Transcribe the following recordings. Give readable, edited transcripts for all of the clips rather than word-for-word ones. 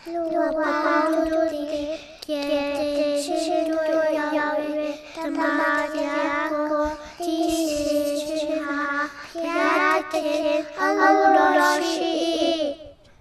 我把肚里给吃多要约，他妈家过第十去哈，呀天阿罗西。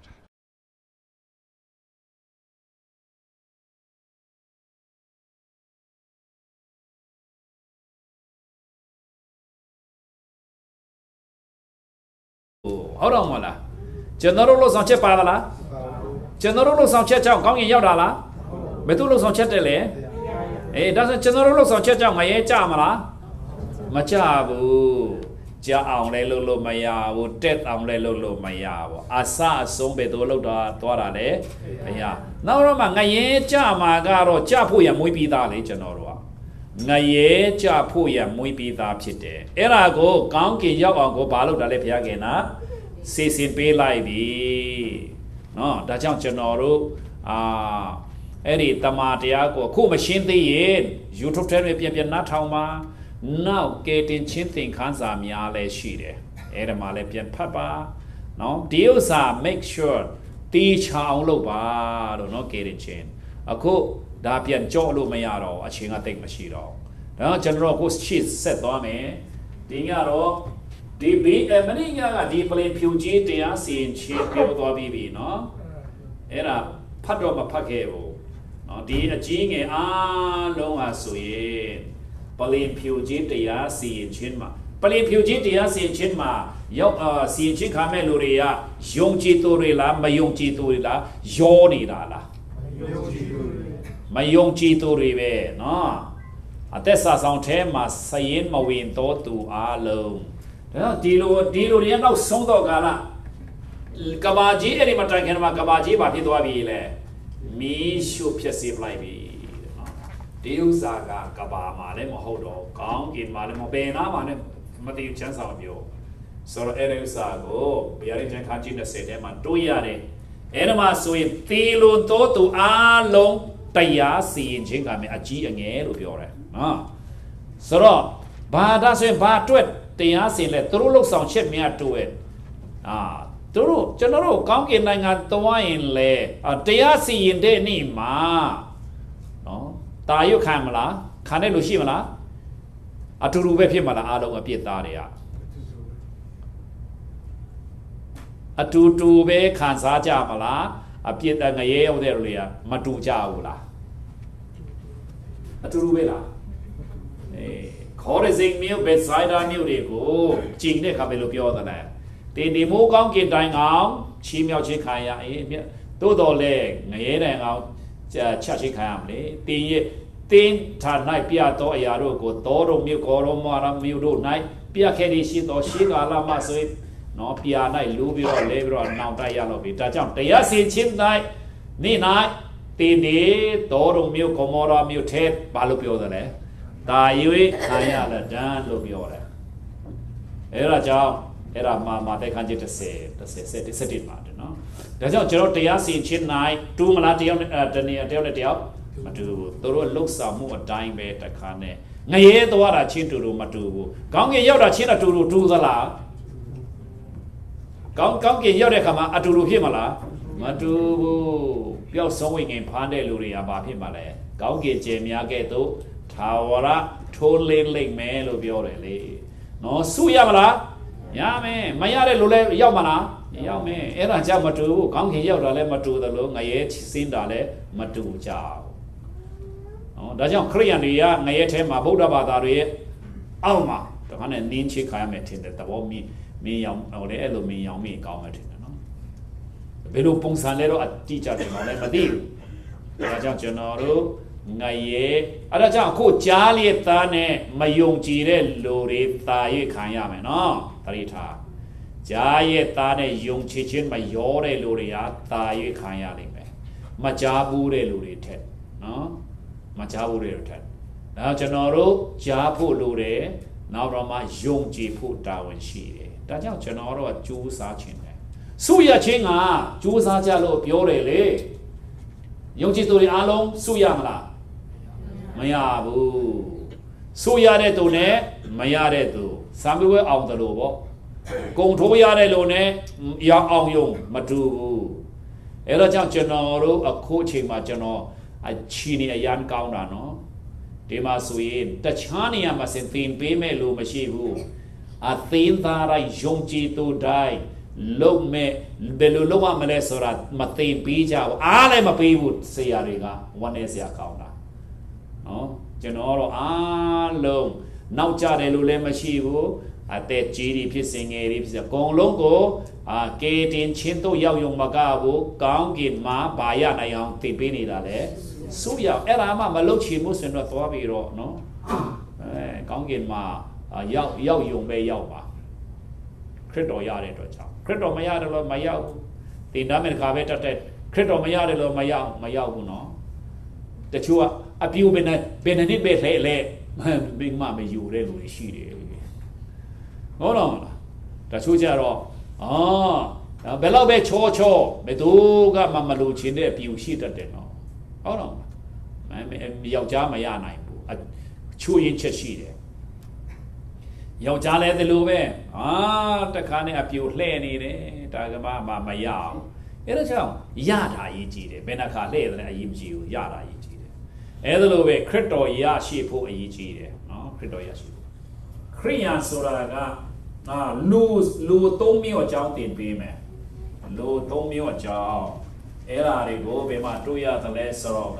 好了嘛啦，就那路上吃饱了啦，就那路上吃酱，刚也要到啦，没都路上吃的嘞，哎，但是就那路上吃酱我也加嘛啦，嘛加不，加昂来路路没呀，我跌昂来路路没呀，我阿萨送别多路多啦嘞，哎呀，那我嘛我也加嘛个咯，加铺也没比大嘞，就那路啊。我也加铺也没比大ဖြစ်တယ်အဲ့ဒါကိုကောင်းကင်ရောက်အောင်ကိုဘာလုပ်တာလဲဘုရားခင်နာစီစဉ်ပေးလိုက်ပြီနော်ဒါကြောင့်ကျွန်တော်တို့အဲ့ဒီတမန်တရားကိုအခုမရှင်းသေးရင် YouTube ထဲမှာပြန်နားထောင်ပါနောက်ကဲတင်ချင်းသင်ခန်းစာများလည်းရှိတယ်အဲ့ဒါမှလည်းပြန်ဖတ်ပါနော်ဒီဥစ္စာ make sure တီးချအောင်လုပ်ပါလို့နော်ကဲတင်ချင်းအခုဒါပြန်ကြော့လို့မရတော့အချိန်ကတိတ်မရှိတော့ဒါတော့ကျွန်တော်ကိုရှစ်ဆက်သွားမယ်ဒီညတော့ဒီမနေ့ညကဒီပလင်ဖြူကြီးတရားစီရင်ချင်းပြောသွားပြီးပြီနော်အဲ့ဒါဖတ်တော့မဖတ်ခဲ့ဘူးနော်ဒီအကြီးငယ်အားလုံးဟာဆိုရင်ပလင်ဖြူကြီးတရားစီရင်ချင်းမှာပလင်ဖြူကြီးတရားစီရင်ချင်းမှာရောက်စီရင်ချင်းခါမဲ့လူတွေကယုံကြည်သူတွေလားမယုံကြည်သူတွေလားယောနေတာလားမယုံကြည်သူတွေပဲနော်အသက်စာဆောင်ထဲမှာစရင်မဝင်တော့သူအားလုံးဒါဒီလိုတွေနောက်ဆုံးတော့ကာလကဘာကြီးအဲ့ဒီမှာတိုင်ခင်မှာကဘာကြီးပါဖြစ်သွားပြီလေမီးရှို့ဖြစ်စေပလိုက်ပြီနော်ဒီဥစ္စာကဘာမှာလည်းမဟုတ်တော့ကောင်းကင်မှာလည်းမပင်နာမှာလည်းမတည်ချမ်းဆောင်ပြောဆိုတော့အဲ့ဒီဥစ္စာကိုဗျာဒိတ်ချန်ခါကြီး20ထဲမှာတွေးရတယ်အဲ့ဒီမှာဆိုရင်သီလိုတော့သူအားလုံးတရားစီရင်ခြင်းကမြအကြီးအငယ်လို့ပြောတယ်နော်ဆိုတော့ဘာသာဆိုရင်ဘာအတွက်တရားစီရင်လဲသူတို့လှုပ်ဆောင်ချက်များတွေ့သူတို့ကျွန်တော်တို့ကောင်းကင်နိုင်ငံသွားရင်လေတရားစီရင်တဲ့နေ့မှာနော်တာရွတ်ခံမလားခံတဲ့လူရှိမလားအတူတူပဲဖြစ်မလားအားလုံးအပြစ်သားတွေကအတူတူပဲခံစားကြမလားအပြစ်ငရဲရောက်တဲ့လူတွေကမတူကြဘူးလားအတူတူပဲလားခေါ်တဲ့စိတ်မျိုးပဲဆိုင်တာမျိုးတွေကိုကြင်တဲ့ခါပဲလို့ပြောသလားဒီမိုးကောင်းကင်တိုင်အောင်ချီးမြှောက်ခြင်းခံရတိုးတော်လဲငရဲတိုင်အောင်ချက်ချင်းခံရမလေတင်းဌာ၌ပြတော်အရာတို့ကိုတော်တို့မြို့ကောတော်မရမြို့တို့၌ပြခဲ့သည်ရှိတော်ရှိကာလမှဆိုနော်ပြာ၌လူပြီးတော့လဲပြီးတော့နောင်တရလို့ပြီဒါကြောင့်တရားစီချင်း၌နေ့၌တင်းနေတော်တို့မြို့ကောမောရမြို့ထဲဘာလို့ပြောသလဲဒါရွေးခံရတဲ့တန်းလို့ပြောတယ်အဲ့ဒါကြောင့်အဲ့ဒါမှာတိုက်ခန်းချက်30ပါတယ်နော်ဒါကြောင့်ကျွန်တော်တရားစီချင်း၌တူမလားတယောက်တနေ့တယောက်နဲ့တယောက်မတူဘူးသူတို့လှုပ်ဆောင်မှုအတိုင်းပဲတခါနဲ့ငရဲသွားတာချင်းတူမတူဘူးကောင်းကင်ရောက်တာချင်းတူသလားကောင်းကင်ရောက်တဲ့ခါမှာအတူဖြစ်မလားမတူဘူးပျောက်ဆုံးဝင်ငင်ဖမ်းတဲ့လူတွေကဘာဖြစ်မှာလဲကောင်းကင်ကျယ်များကဲ့သို့ထာဝရထိုးလေးလိမ့်မယ်လို့ပြောတယ်လေနော်စုရမလားရမယ်မရတဲ့လူလည်းရောက်မလားရောက်မယ်အဲ့ဒါကြောင့်မတူဘူးကောင်းကင်ရောက်တာလည်းမတူသလိုငရဲစင်းတာလည်းမတူကြဘူးနော်ဒါကြောင့်ခရိယန်တွေကငရဲထဲမှာဗုဒ္ဓဘာသာတွေရဲ့အောက်မှာဒါကနဲ့နင်းချခါရမယ်ထင်တယ်သဘောမင်းရောင်ဟိုလေအဲ့လိုမင်းရောင်မင်းကောင်းမယ်ထင်တယ်နော်ဘယ်လိုပုံစံလဲတော့အတိအကျတယ်တော့လည်းမသိဘူးဒါကြောင့်ကျွန်တော်တို့ငရဲအဲ့ဒါကြောင့်အခုကြားလျက်သားနဲ့မယုံကြည်တဲ့လူတွေတာရခံရမယ်နော်တတိထားကြားရဲ့သားနဲ့ယုံကြည်ခြင်းမရောတဲ့လူတွေကတာရခံရလိမ့်မယ်မကြားဘူးတဲ့လူတွေထက်နော်မကြားဘူးတဲ့လူထက်ဒါကျွန်တော်တို့ကြားဖို့လိုတယ်နောက်တော့မှယုံကြည်ဖို့တာဝန်ရှိတယ်ဒါကြောင့်ကျွန်တော်တို့ကကြိုးစားခြင်းတယ်စုရခြင်းကကြိုးစားကြလို့ပြောတယ်လေယုံကြည်သူတွေအားလုံးစုရမလားမရဘူးစုရတဲ့သူနဲ့မရတဲ့သူစံပြပွဲအောင်တယ်လို့ပေါ့ကုံထိုးရတဲ့လူနဲ့ရအောင်ယုံမတူဘူးအဲ့တော့ကြောင့်ကျွန်တော်တို့အခုအချိန်မှာကျွန်တော်အချီနေအရန်ကောင်းတာနော်ဒီမှာဆိုရင်တခြားနေရာမှာစင်သင်ပေးမဲ့လို့မရှိဘူးအသင်သားတိုင်းယုံကြည်သူတိုင်းလုံးမဲ့ဘယ်လိုလုပ်ရမလဲဆိုတာမသိပေးကြဘူးအားလည်းမပေးဘူးဆရာတွေကဝမ်းနေစရာကောင်းတာနော်ကျွန်တော်တော့အားလုံးနောက်ကြတယ်လို့လည်းမရှိဘူးအသက်ကြီးတွေဖြစ်စင်ငယ်တွေဖြစ်အကုန်လုံးကိုကေတင်ချင်းတို့ရောက်ယုံမကဘူးကောင်းကင်မှာဘာရနိုင်အောင်သိပေးနေတာလေစုရအဲ့ဒါမှမလုပ်ချင်ဘူးဆိုတော့သွားပြီးတော့နော်ကောင်းကင်မှာရောက်ယုံပဲရောက်ပါခရစ်တော်ရတဲ့အတွက်ကြောင့်ခရစ်တော်မရတယ်လို့မရောက်ဘူးတင်ဒါမဲ့ခါပဲတက်တဲ့ခရစ်တော်မရတယ်လို့မရောက်ဘူးနော်တချို့ကအပြူဘယ်နှစ်ပဲလဲဘယ်မှမယူတဲ့လူတွေရှိတယ်ဟုတ်တော့လားတချို့ကြတော့ဘယ်လောက်ပဲချောဘယ်သူကမလို့ချင်းတဲ့အပြူရှိတတ်တယ်နော်ဟုတ်တော့ယောက်ျားမရနိုင်ဘူးချိုးရင်ချက်ရှိတယ်ယောက်ျားလည်းဒီလိုပဲတခါနဲ့အပြူလှဲ့နေတယ်ဒါကမှမရအောင်အဲ့ဒါကြောင့်ရတာရေးကြည့်တယ်ဘယ်နှခါလှဲ့တယ်အရေးမကြီးဘူးရတာရေးကြည့်တယ်အဲ့ဒါလိုပဲခရစ်တော်ရရှိဖို့အရေးကြီးတယ်နော်ခရစ်တော်ရရှိဖို့ခရိယာဆိုတာကလူသုံးမျိုးအကြောင်းတင်ပေးမယ်လူသုံးမျိုးအကြောင်းအဲ့ဒါတွေကိုဘယ်မှာတွေ့ရသလဲဆိုတော့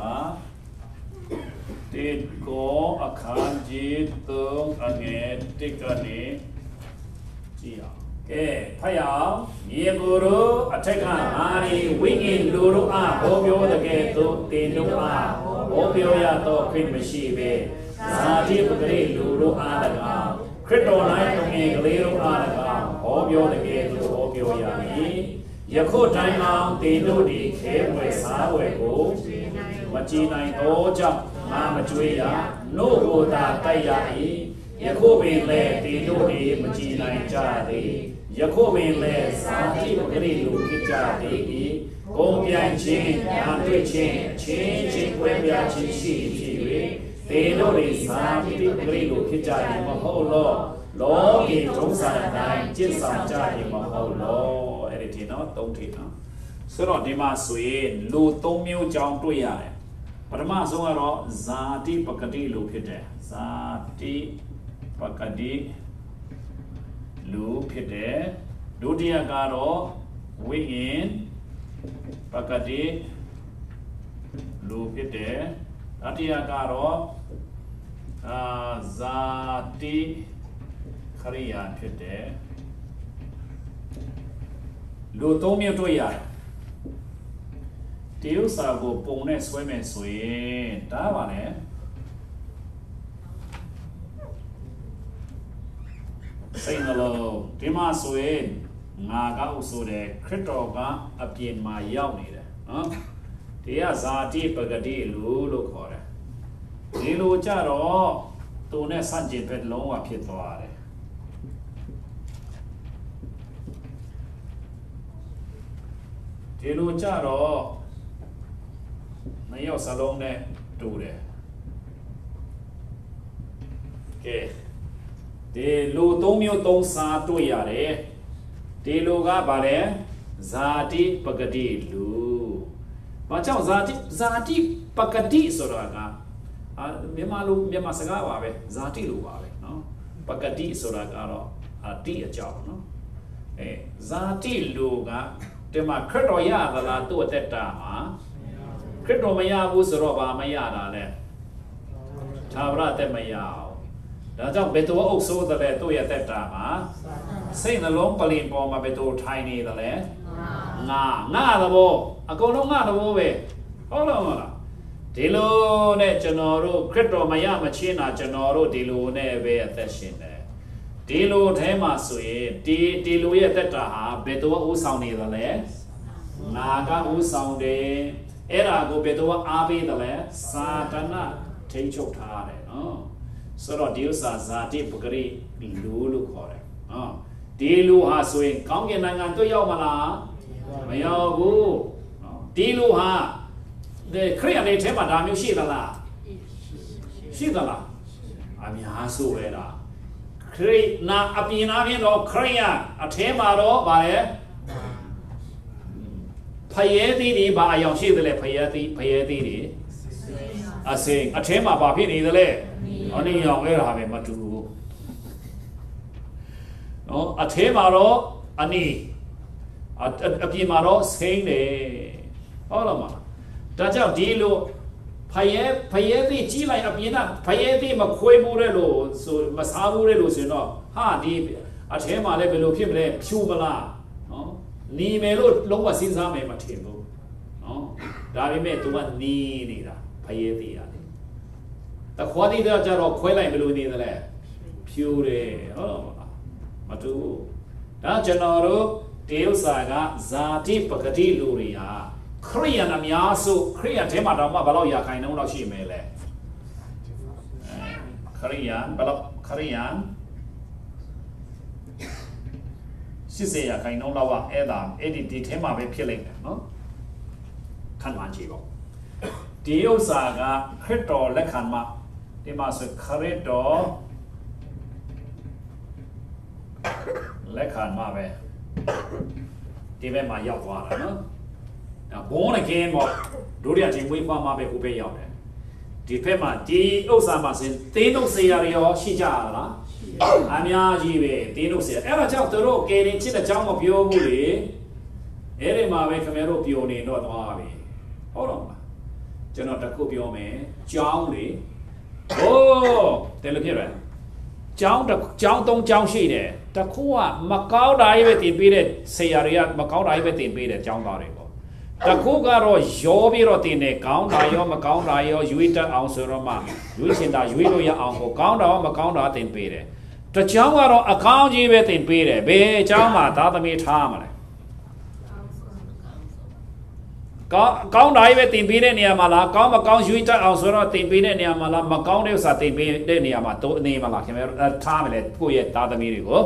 တိကိုအခန်းကြီး3အငယ်1ကနေကြည့်အောင်ကဲဖတ်ရအောင်မြေကိုယ်တို့အထက်ကအာရီဝိညာဉ်လူတို့အားဟောပြောတဲ့ကဲ့သို့တင်တို့အားဟောပြောရသောခွင့်မရှိပဲဇာတိပဂရိလူတို့အား၎င်းခရစ်တော်၌တုံငယ်ကလေးတို့အား၎င်းဟောပြောတဲ့ကဲ့သို့ဟောပြောရမည်ယခုတိုင်းအောင်တင်တို့ဒီခဲဝဲစားဝဲကိုမကြည်နိုင်သောကြောင့်မကြွေးရနို့ကိုသာတိုက်ရ၏ယခုပင်လည်းတင်တို့ဒီမကြည်နိုင်ကြသည်ယခုပင်လည်းဇာတိပဂရိလူဖြစ်ကြသည်ဂုံပြိုင်ခြင်းညာတွေ့ခြင်းချင်းကွဲပြားခြင်းရှိဖြစ်၍တင်တို့ဒီဇာတိပဂရိလူဖြစ်ကြသည်မဟုတ်လောလောကီဒုစရတိုင်းကျင့်ဆောင်ကြသည်မဟုတ်လောအဲ့ဒီနော်သုံးထည့်နော်ဆိုတော့ဒီမှာဆိုရင်လူသုံးမျိုးကြောင်းတွေ့ရတယ်ပထမဆုံးကတော့ဇာတိပဂတိလူဖြစ်တယ်ဇာတိပဂတိလူဖြစ်တယ်ဒုတိယကတော့ဝိညာဉ်ပဂတိလူဖြစ်တယ်တတိယကတော့ဇာတိခရိယာဖြစ်တယ်လူသုံးမျိုးတွေ့ရတယ်ဒီဥစ္စာကိုပုံနဲ့ဆွဲမယ်ဆိုရင်ဒါပါလေစိတ်နှလုံးဒီမှာဆိုရင်ငါကဥဆိုတဲ့ခရစ်တော်ကအပြင်မှာရောက်နေတယ်နော်ဒီကဇာတိပဂတိလူလို့ခေါ်တယ်ဒီလိုကြတော့သူနဲ့ဆန့်ကျင်ဘက်လုံးဝဖြစ်သွားတယ်ဒီလိုကြတော့နှစ်ယောက်စလုံးနဲ့တူတယ်ကဲဒီလူသုံးမျိုးသုံးစားတွေ့ရတယ်ဒီလူကဗါလဲဇာတိပဂတိလူဘာကြောင့်ဇာတိပဂတိဆိုတာကမြန်မာစကားပါပဲဇာတိလိုပါပဲเนาะပဂတိဆိုတာကတော့တိအကြောင်းเนาะဇာတိလူကဒီမှာခရစ်တော်ရသလားသူ့အသက်တာမှာခရစ်တော်မရဘူးဆိုတော့ဘာမရတာလဲသာဝရသက်မရအောင်ဒါကြောင့်ဘယ်သူအုပ်စိုးတယ်လဲသူ့ရဲ့သက်တာမှာစိတ်နှလုံးပလင်ပေါ်မှာဘယ်သူထိုင်နေတယ်လဲငါသဘောအကုန်လုံးငါသဘောပဲဟုတ်လားဒီလိုနဲ့ကျွန်တော်တို့ခရစ်တော်မရမချင်းတာကျွန်တော်တို့ဒီလိုနဲ့ပဲအသက်ရှင်တယ်ဒီလိုထဲမှာဆိုရင်ဒီလိုရဲ့သက်တာဟာဘယ်သူကဥဆောင်နေတယ်လဲငါကဥဆောင်တယ်အဲ့ဒါကိုဘယ်သူကအားပေးတယ်လဲစာတနာထိန်းချုပ်ထားတယ်နော်ဆိုတော့ဒီဥစ္စာဇာတိပဂရိလူလို့ခေါ်တယ်နော်ဒီလူဟာဆိုရင်ကောင်းကင်နိုင်ငံတွေ့ရောက်မလားမရောက်ဘူးနော်ဒီလူဟာခရစ်ယာန်တွေထဲမှာဒါမျိုးရှိသလားရှိသလားအများစုပဲလားခရစ်နာအပြင်အပြင်တော့ခရစ်ယာန်အထဲမှာတော့ဗါလဲဖယဲသေးတွေဘာအယောင်ရှိတယ်လဲဖယဲသေးတွေအစင်အထဲမှာဘာဖြစ်နေတယ်လဲအနည်းအောင်အဲ့ဒါပဲမတူဘူးနော်အထဲမှာတော့အနည်းအပြင်မှာတော့စိမ့်တယ်ဟုတ်လားမဒါကြောင့်ဒီလိုဖယဲသေးကြီးလိုက်အပြင်ကဖယဲသေးမခွေးဘူးတဲ့လို့ဆိုမစားဘူးတဲ့လို့ဆိုရင်တော့ဟာဒီအထဲမှာလည်းဘယ်လိုဖြစ်မလဲဖြူမလားနော်နီမယ်လို့လုံးဝစဉ်းစားမယ်မထင်ဘူးနော်ဒါပေမဲ့ तू ကနီးနေတာဖယဲသေးရတယ်တခွားသေးတဲ့ကြတော့ခွဲလိုက်ဘယ်လိုနေသလဲဖြူတယ်ဟုတ်လားမတူဒါကျွန်တော်တို့တေဥ္စာကဇာတိပဂတိလူတွေဟာခရိယန်အများစုခရိယန်ထဲမှာတော့မှဘယ်လောက်ရာခိုင်နှုန်းလောက်ရှိမယ်လဲခရိယန်ဘယ်လောက်ခရိယန်80ရာခိုင်နှုန်းလောက်ကအဲ့ဒီထဲမှာပဲဖြစ်လိမ့်မယ်နော်ခံမှန်းကြည့်ပေါ့ဒီဥစ္စာကခရစ်တော်လက်ခံမှာဒီမှာဆိုခရစ်တော်လက်ခံမှာပဲဒီဘက်မှာရောက်သွားတာနော်ဒါ born again ပေါ့ဒုတိယချိန်ဝိပါမှာပဲဟိုဘက်ရောက်တယ်ဒီဘက်မှာဒီဥစ္စာမှာစဉ်တင်းတို့ဆရာတွေရောရှိကြလားအများကြီးပဲတင်းတို့ဆရာအဲ့ဒါကြောင့်သူတို့ကယ်ရင်ချစ်တဲ့အကြောင်းမပြောဘူးလေအဲ့ဒီမှာပဲခင်ဗျားတို့ပြောနေတော့သွားပြီဟုတ်တော့မလားကျွန်တော်တခုပြောမယ်ကြောင်းလေโอ้တယ်လို့ဖြစ်တယ်ကြောင်း3ကြောင်းရှိတယ်တခုကမကောင်းတာကြီးပဲတင်ပေးတဲ့ဆရာတွေကမကောင်းတာကြီးပဲတင်ပေးတဲ့ကြောင်းသားတွေပေါ့တခုကတော့ရောပြီးတော့တင်တယ်ကောင်းတာရောမကောင်းတာရောရွေးတတ်အောင်ဆိုတော့မှရွေးချင်တာရွေးလို့ရအောင်ကိုကောင်းတာရောမကောင်းတာတင်ပေးတယ်တကြောင်းကတော့အကောင်းကြီးပဲတင်ပေးတယ်ဘယ်အကြောင်းမှသားသမီးထားမလဲကောင်းတာကြီးပဲတင်ပေးတဲ့နေရာမှာလားကောင်းမကောင်းရွေးတတ်အောင်ဆိုတော့တင်ပေးတဲ့နေရာမှာလားမကောင်းတဲ့ဥစ္စာတင်ပေးတဲ့နေရာမှာတို့အနေမှာလားခင်ဗျားထားမယ်လေကိုယ့်ရဲ့သားသမီးတွေကို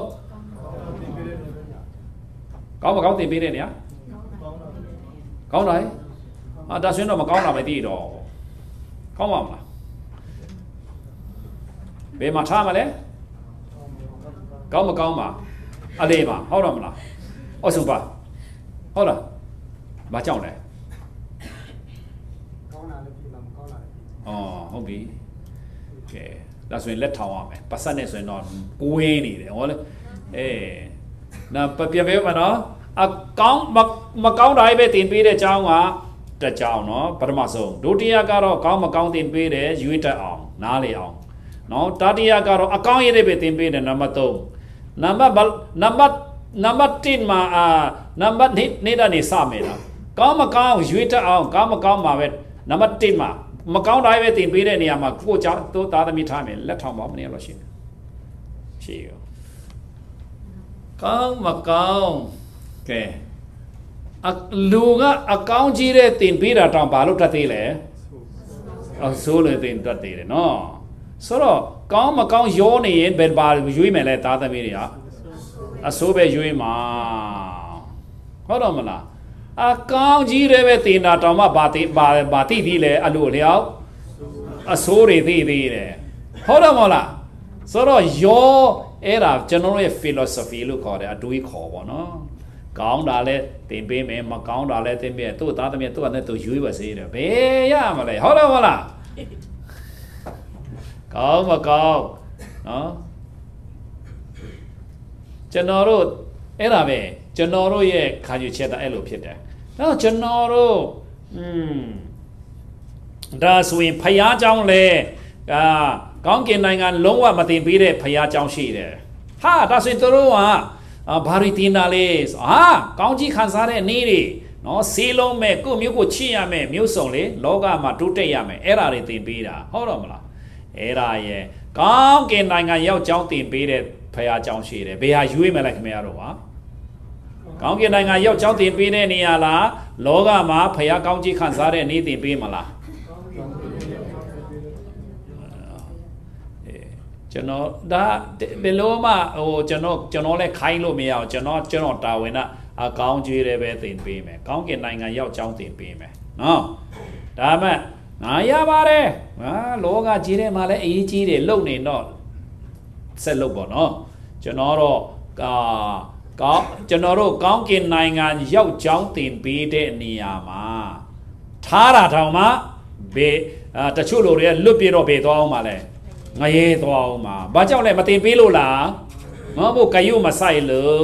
ကောင်းမကောင်းတင်ပေးတဲ့နေရာကောင်းတာဒါဆိုရင်တော့မကောင်းတာပဲသိတော့ကောင်းပါမလားဘယ်မှာထားမလဲကောင်းမကောင်းပါအလေးပါဟုတ်တော့မလားအော်ဆိုပါဟုတ်လားမကြောက်လဲဟုတ်ပြီကဲဒါဆိုရင်လက်ထောင်ရမယ်ပတ်စက်နဲ့ဆိုရင်တော့ကိုဝင်းနေတယ်ဟောလေနာပြန်ပေးပါနော်အကောင်းမကောင်းတာပဲတင်ပေးတဲ့အကြောင်းကတကြောင်နော်ပထမဆုံးဒုတိယကတော့ကောင်းမကောင်းတင်ပေးတယ်ရွေးတတ်အောင်နားလေအောင်နော်တတိယကတော့အကောင်းရည်ပဲတင်ပေးတယ်နံပါတ်3နံပါတ်1မှာနံပါတ်2နေစမယ်နော်ကောင်းမကောင်းရွေးတတ်အောင်ကောင်းမကောင်းမှာပဲနံပါတ်1မှာမကောင်းတာပဲတင်ပေးတဲ့နေရာမှာကိုကြောင့်သို့သားသမီးထားမယ်လက်ထောင်ပါမနေလို့ရှိရောကောင်းမကောင်းကဲလူကအကောင်းကြီးတဲ့တင်ပေးတာတောင်ဘာလို့တတ်သေးလဲအဆိုးလို့တင်တတ်သေးတယ်နော်ဆိုတော့ကောင်းမကောင်းရောနေရင်ဘယ်ပါရွေးမယ်လဲသားသမီးတွေကအဆိုးပဲရွေးမှာဟုတ်တော့မလားအကောင်းကြီးတွေပဲတင်တာတောင်မှဘာတိပြီးလဲအလိုလျောက်အဆိုးတွေသိသေးတယ်ဟုတ်တော့မလားဆိုတော့ရောအဲ့ဒါကျွန်တော်ရဲ့ philosophy လို့ခေါ်တယ်အတွေးခေါ်ပေါ့နော်ကောင်းတာလဲတင်ပေးမယ်မကောင်းတာလဲတင်ပေးသူ့သားသမီးသူ့အနေနဲ့သူရွေးပါစေတယ်ဘယ်ရမလဲဟုတ်တော့မလားကောင်းမကောင်းနော်ကျွန်တော်တို့အဲ့ဒါပဲကျွန်တော်တို့ရဲ့ခံယူချက်အဲ့လိုဖြစ်တယ်အဲ့တော့ကျွန်တော်တို့ဒါဆိုရင်ဖျားเจ้าလဲကောင်းကင်နိုင်ငံလုံးဝမတင်ပေးတဲ့ဖျားเจ้าရှိတယ်ဟာဒါဆိုရင်တို့ကဘာရီတင်တာလဲကောင်းကြီးခံစားတဲ့နေ့တွေနော်ဆေးလုံးမဲ့ကိုမျိုးကိုချစ်ရမယ်မျိုးစုံလေလောကမှာတိုးတက်ရမယ်အဲ့ဒါတွေတင်ပေးတာဟုတ်တော့မလားအဲ့ဒါရဲ့ကောင်းကင်နိုင်ငံရောက်เจ้าတင်ပေးတဲ့ဖျားเจ้าရှိတယ်ဘယ်ဟာရွေးမလဲခင်ဗျားတို့ဟာကောင်းကင်နိုင်ငံရောက်เจ้าတင်ပေးတဲ့နေရာလားလောကမှာဖျားကောင်းကြီးခံစားတဲ့နေ့တင်ပေးမလားကျွန်တော်ဒါဘယ်လိုမှကျွန်တော်လည်းခိုင်းလို့မရအောင်ကျွန်တော်တာဝန်ကအကောင်းကြီးတွေပဲတင်ပေးမယ်ကောင်းကင်နိုင်ငံရောက်เจ้าတင်ပေးမယ်နော်ဒါမှငါရပါတယ်လောကကြီးထဲမှာလည်းအရေးကြီးတယ်လုံနေတော့ဆက်လုပ်ပေါ့နော်ကျွန်တော်တော့ có cho nó rồi có cái này ngàn dâu cháu tiền bị để nia mà thà ra thằng má bị ta chú lô đấy lúc bị rồi bị to mà này ngay to mà bà cháu này mà tiền bị luôn là nó bộ cái yêu mà sai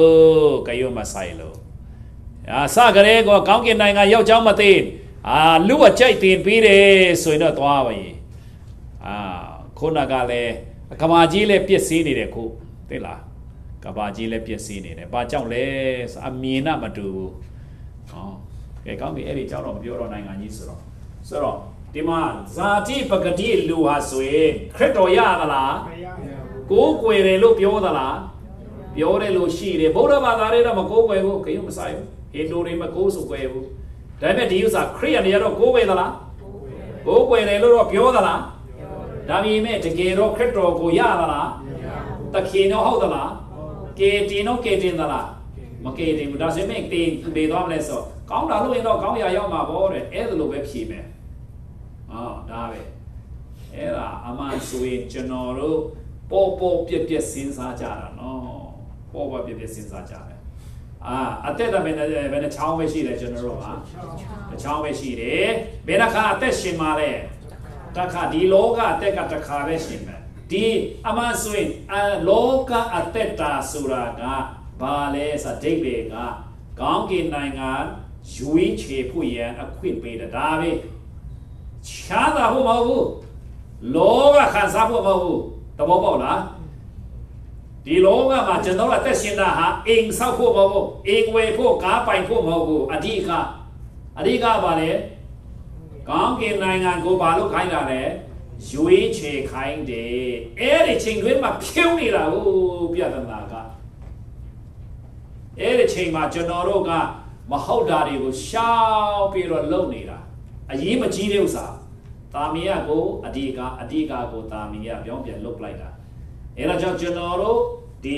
lỡ sao cái đấy có cái này ngàn dâu cháu mà tiền lúc mà chạy tiền bị để rồi nó to vậy khôn là cái này cái mà chỉ là biết gì này cô thế là cái bà chỉ là biết gì này bà cháu này miền Nam mà đủ cái con bị ấy cháu nó biểu rồi này ngàn như rồi rồi thì mà giá trị bậc đi lưu hà suy khét rồi ya là cố quay để lưu biểu đó là biểu để lưu xí để bố đó bà ta đấy là mà cố quay vô cái gì mà sai Hindu này mà cố số quay vô đấy mà điều sao Korean này đó cố quay đó là cố quay để lưu biểu đó là đã vì mẹ thì cái đó khét rồi cố ya đó là ta khi nó hậu đó là cái tiền đó là mà cái tiền đó sẽ mấy tiền bị đó lên số講大陸人都講又有嘛波的，အဲ့လိုပဲဖြေမယ်။ဒါပဲ။အဲ့ဒါအမှန်ဆိုရင်ကျွန်တော်တို့ပေါ်ပြက်စဉ်းစားကြတာနော်။ပေါ်ပြက်စဉ်းစားကြတယ်။အသက်တဘယ်နဲ့ချောင်းပဲရှိတယ်ကျွန်တော်တို့က။တစ်ချောင်းပဲရှိတယ်။ဘယ်နှခါအသက်ရှင်มาလဲ။တစ်ခါဒီလောကအသက်ကတစ်ခါပဲရှင်မယ်။ဒီအမှန်ဆိုရင်လောကအသက်တာဆိုတာကဘာလဲဆိုဒိဋ္ဌိကကောင်းကင်နိုင်ငံရွေးချယ်ဖို့ရန်အခွင့်ပေးတာဒါပဲချမ်းသာဖို့မဟုတ်ဘူးလောကခံစားဖို့မဟုတ်ဘူးတဘောပေါက်လားဒီလောကမှာကျွန်တော်အသက်ရှင်တာဟာအိမ်ဆောက်ဖို့မဟုတ်ဘူးအိမ်ဝယ်ဖို့ကားပိုင်ဖို့မဟုတ်ဘူးအဓိကပါလေကောင်းကင်နိုင်ငံကိုဘာလို့ခိုင်းတာလဲရွေးချယ်ခိုင်းတယ်အဲ့ဒီချိန်တွင်းမှာဖြုံးနေတာဟုတ်ပြဿနာကအဲ့ဒီချိန်မှာကျွန်တော်တို့ကမဟုတ်တာတွေကိုရှောက်ပြီးတော့လုံနေတာအရေးမကြီးတဲ့ဥစ္စာတာမီးကိုအဓိကကိုတာမီးပြောင်းပြန်လုတ်လိုက်တာအဲ့ဒါကြောင့်ကျွန်တော်တို့ဒီ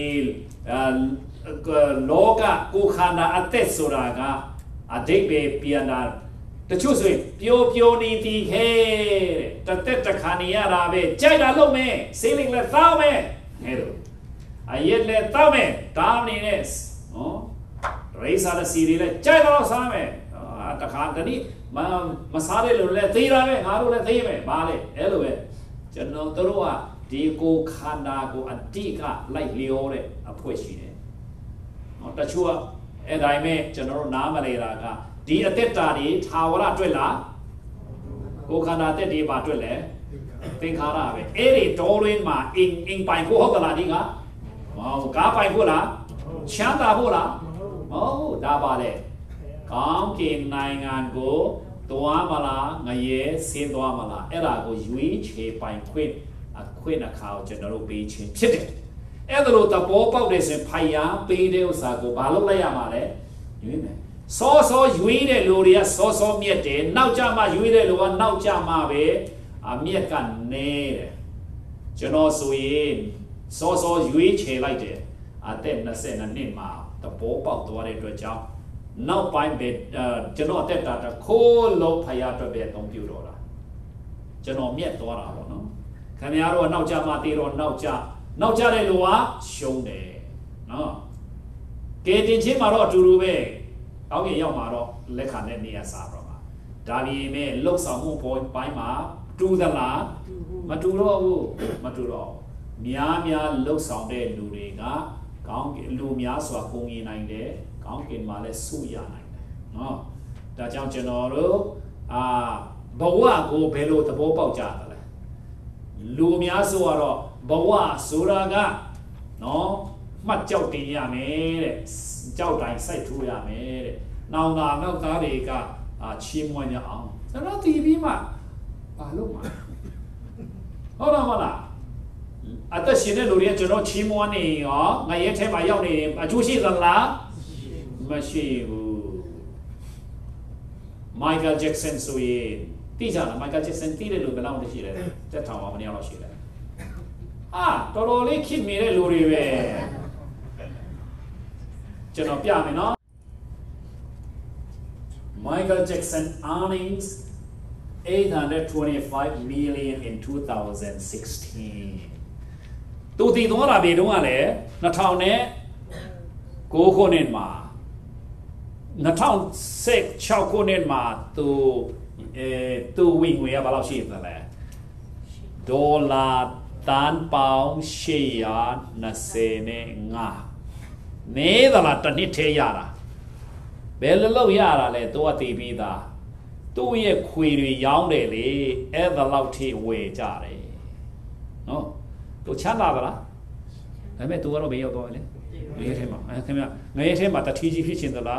လောကကိုခန္ဓာအသက်ဆိုတာကအဓိပ္ပာယ်ပြန်တာတချို့ဆိုရင်ပျော်နေသည်ဟဲ့တသက်တခါနေရတာပဲကြိုက်တာလုပ်မယ်ဆေးလိမ့်လည်းသောက်မယ်ဟဲ့လို့အရက်လည်းသောက်မယ်ဒါနေနဲ့နော်ရိစာတဲ့စီရီလဲကြိုက်တော့စားမယ်တခါတည်းမစားတဲ့လူလဲသေးတာပဲငါတို့လည်းသေးမယ်ပါလေအဲ့လိုပဲကျွန်တော်တို့ကဒီကိုခန္ဓာကိုအတိကလိုက်လျောတဲ့အဖွဲ့ရှိတယ်။ဟောတချို့ကအဲ့တိုင်းပဲကျွန်တော်တို့နားမလဲတာကဒီအသက်တာတွေသာဝရတွေ့လားကိုခန္ဓာတက်ဒီပါတွေ့လဲသင်္ခါရပဲအဲ့ဒီတော်ရင်းမှာအင်းပိုင်ဖို့ဟုတ်ကလားဒီကဟောကားပိုင်ဖို့လားချမ်းသာဖို့လားမဟုတ်ဒါပါလေကောင်းကင်နိုင်ငံကိုသွားမလားငရဲဆင်းသွားမလားအဲ့ဒါကိုရွေးချယ်ပိုင်ခွင့်အခါကိုကျွန်တော်တို့ပေးခြင်းဖြစ်တယ်အဲ့ဒါလို့တဘောပေါက်တယ်ဆိုရင်ဖိုင်ယာပေးတဲ့ဥစ္စာကိုဘာလုပ်လိုက်ရမှာလဲရွေးမယ်စောရွေးတဲ့လူတွေကစောမြက်တယ်နောက်ကြမှရွေးတဲ့လူကနောက်ကြမှပဲမြက်ကနေတယ်ကျွန်တော်ဆိုရင်စောရွေးချယ်လိုက်တယ်အသက်20နှစ်မှာတဘောပေါက်သွားတဲ့အတွက်ကြောင့်နောက်ပိုင်းပဲကျွန်တော်အသက်တာခိုးလုံးဖယားအတွက်ပဲအသုံးပြုတော့တာကျွန်တော်မြက်သွားတာပေါ့နော်ခင်ဗျားတို့ကနောက်ကြမှတေးတော့နောက်ကြတဲ့လူကရှုံးတယ်နော်ကဲတင်ချင်းမှာတော့အတူတူပဲတောင်းရင်ရောက်မှာတော့လက်ခံတဲ့နေရာစားတော့မှာဒါပြီးမဲ့လှုပ်ဆောင်မှုပိုင်းမှာတူသလားမတူတော့ဘူးများလှုပ်ဆောင်တဲ့လူတွေကကောင်းလူများစွာပုံရင်နိုင်တယ်ကောင်းကင်မှာလည်းဆုရနိုင်တယ်နော်ဒါကြောင့်ကျွန်တော်တို့ဘဝကိုဘယ်လိုသဘောပေါက်ကြသလဲလူများဆိုတော့ဘဝဆိုတာကနော်မှတ်ကြောက်တင်ရမယ်တဲ့ကြောက်တိုင်းစိုက်ထိုးရမယ်တဲ့နောင်သားတွေကချီးမွမ်းကြအောင်ကျွန်တော်တီးပြီးမှဘာလို့မှာဟုတ်လားမလားအသက်ရှင်တဲ့လူတွေကကျွန်တော်ချီးမွမ်းနေရောငရဲထဲမှာရောက်နေအကျိုးရှိသလားမရှိဘူးမိုက်ကယ်ဂျက်ဆန်ဆိုရင်တိကျလားမိုက်ကယ်ဂျက်ဆန်တိတဲ့လူဘယ်လောက်ရှိလဲတက်ထောင်ပါမနေအောင်ရှိတယ်တော်တော်လေးခင်နေတဲ့လူတွေပဲကျွန်တော်ပြမယ်နော် Michael Jackson earnings 825 million in 2016သူတည်သွားတာဘယ်တုန်းကလဲ2000နဲ့ 9ခုနှစ်မှာ2016ခုနှစ်မှာသူဝင်ငွေရဘယ်လောက်ရှိသလဲဒေါ်လာတန်ပေါင်း825နေသလားတစ်နှစ်ထဲရတာဘယ်လိုလုပ်ရတာလဲသူကတည်ပြီးသားသူ့ရဲ့ခွေတွေရောင်းတယ်လေအဲ့ဒါလောက်ထိဝယ်ကြတယ်နော်သူချမ်းသာသလားဒါပေမဲ့သူကတော့မရောက်တော့လေငရဲထဲမှာခင်ဗျငရဲထဲမှာတထီးကြီးဖြစ်ရှင်သလား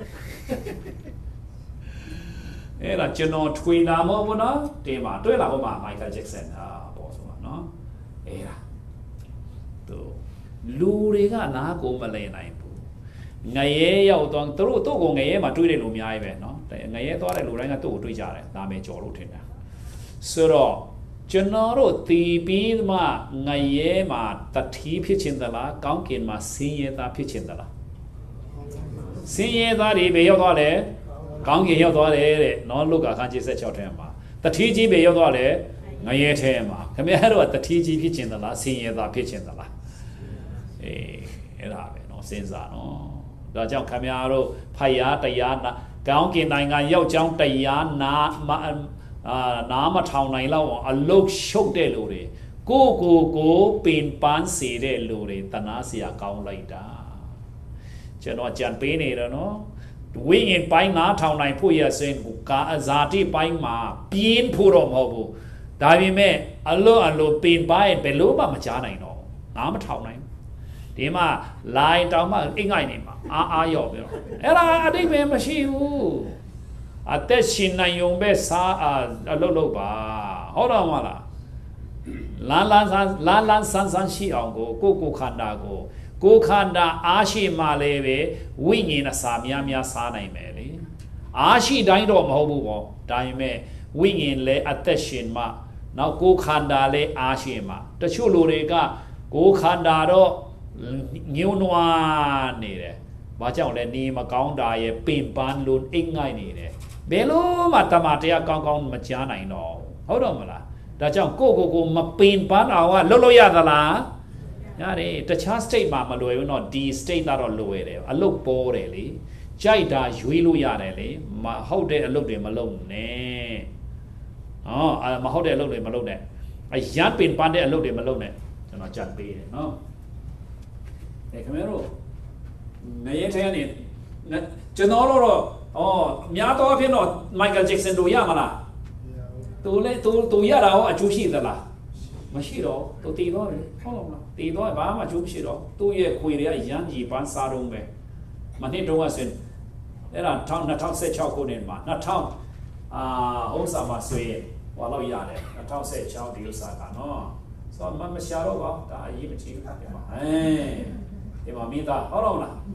အဲ့ဒါကျွန်တော်ထွေလာမဟုတ်ဘူးနော်တင်မှာတွေ့လာဖို့မှာ Michael Jackson ပေါ့ဆိုတော့နော်အဲ့ဒါသူလူတွေကနားကိုမလည်နိုင်ဘူးငရဲရောက်တော့သူ့ကိုငရဲမှာတွေးတဲ့လူအများကြီးပဲနော်ငရဲသွားတဲ့လူတိုင်းကသူ့ကိုတွေးကြတယ်ဒါပဲကြော်လို့ထင်တယ်ဆိုတော့ကျွန်တော်တို့တီးပြီးမှငရဲမှာတထီးဖြစ်ခြင်းသလားကောင်းကင်မှာဆင်းရဲသားဖြစ်ခြင်းသလားဆင်းရဲသားတွေပဲရောက်သွားတယ်ကောင်းကင်ရောက်သွားတယ်တဲ့နော်လုကာခန်းကြီး16ထဲမှာတထီးကြီးပဲရောက်သွားတယ်ငရဲထဲမှာခင်ဗျားတို့ကတထီးကြီးဖြစ်ခြင်းသလားဆင်းရဲသားဖြစ်ခြင်းသလားအဲ့ဒါပဲနော်စဉ်းစားနော်ဒါကြောင့်ခင်ဗျားတို့ဖယားတရားနာကောင်းကင်နိုင်ငံရောက်ကြောင်းတရားနာမထောင်နိုင်လောက်အောင်အလုတ်ရှုပ်တဲ့လူတွေကိုပင်ပန်းစေတဲ့လူတွေတနာစရာကောင်းလိုက်တာကျွန်တော်ကြံပေးနေတယ်နော်ဝိညာဉ်ပိုင်းနားထောင်နိုင်ဖို့ရစင်ကာဇာတိပိုင်းမှာပြင်းဖို့တော့မဟုတ်ဘူးဒါပေမဲ့အလွတ်ပင်ပိုင်းဘယ်လို့မှမကြားနိုင်တော့နားမထောင်နိုင်ဒီမှာလိုင်းတောင်မှအင်္ဂိုင်းနေမှာအားရောက်ပြီးတော့အဲ့ဒါအတိတ်ပဲမရှိဘူးအသက်ရှင်နိုင်ုံပဲစားအလုပ်ပါဟုတ်တော့မလားလန်းဆန်းရှိအောင်ကိုခန္ဓာကိုခန္ဓာအားရှိမှလည်းပဲဝိညာဉ်အစာများစားနိုင်မယ်လေအားရှိတိုင်းတော့မဟုတ်ဘူးပေါ့ဒါပေမဲ့ဝိညာဉ်လည်းအသက်ရှင်မှနောက်ကိုခန္ဓာလည်းအားရှိမှတချို့လူတွေကကိုခန္ဓာတော့ညှိုးနွားနေတယ်ဘာကြောင့်လဲနေမကောင်းတာရဲ့ပင်ပန်းလို့အိမ်ငိုက်နေတယ်ဘယ်လို့မှတမန်တရားကောင်းမကြားနိုင်တော့ဟုတ်တော့မလားဒါကြောင့်ကိုမပင်ပန်းအောင်ကလှုပ်လို့ရသလားရတယ်တခြား state မှာမလွယ်ဘူးနော်ဒီ state ကတော့လွယ်တယ်အလုပ်ပေါ်တယ်လေကြိုက်တာရွေးလို့ရတယ်လေမဟုတ်တဲ့အလုပ်တွေမလုပ်နဲ့မဟုတ်တဲ့အလုပ်တွေမလုပ်နဲ့အရန်ပင်ပန်းတဲ့အလုပ်တွေမလုပ်နဲ့ကျွန်တော်ကြံပေးတယ်နော်ခင်ဗျားတို့နေရတဲ့နေကျွန်တော်တို့များတော့အဖြစ်တော့ Michael Jackson တို့ရမလားသူရတာရောအကျိုးရှိသလားမရှိတော့သူတည်တော့တယ်ဟုတ်လားမလားတည်တော့ဘာမှအကျိုးမရှိတော့သူ့ရဲ့ခွေတွေကရမ်းကြီးပန်းစားတော့ပဲမနေ့တုန်းကဆိုအဲ့ဒါ2016ခုနှစ်မှာ2000ဥစ္စာမှာဆိုရင်ဟောလောက်ရတယ်2016ဒီဥစ္စာကနော်ဆိုတော့မရှာတော့ပါဒါအရေးမကြီးဘူးဒီမှာဒီမှာမိသားဟုတ်တော့မလား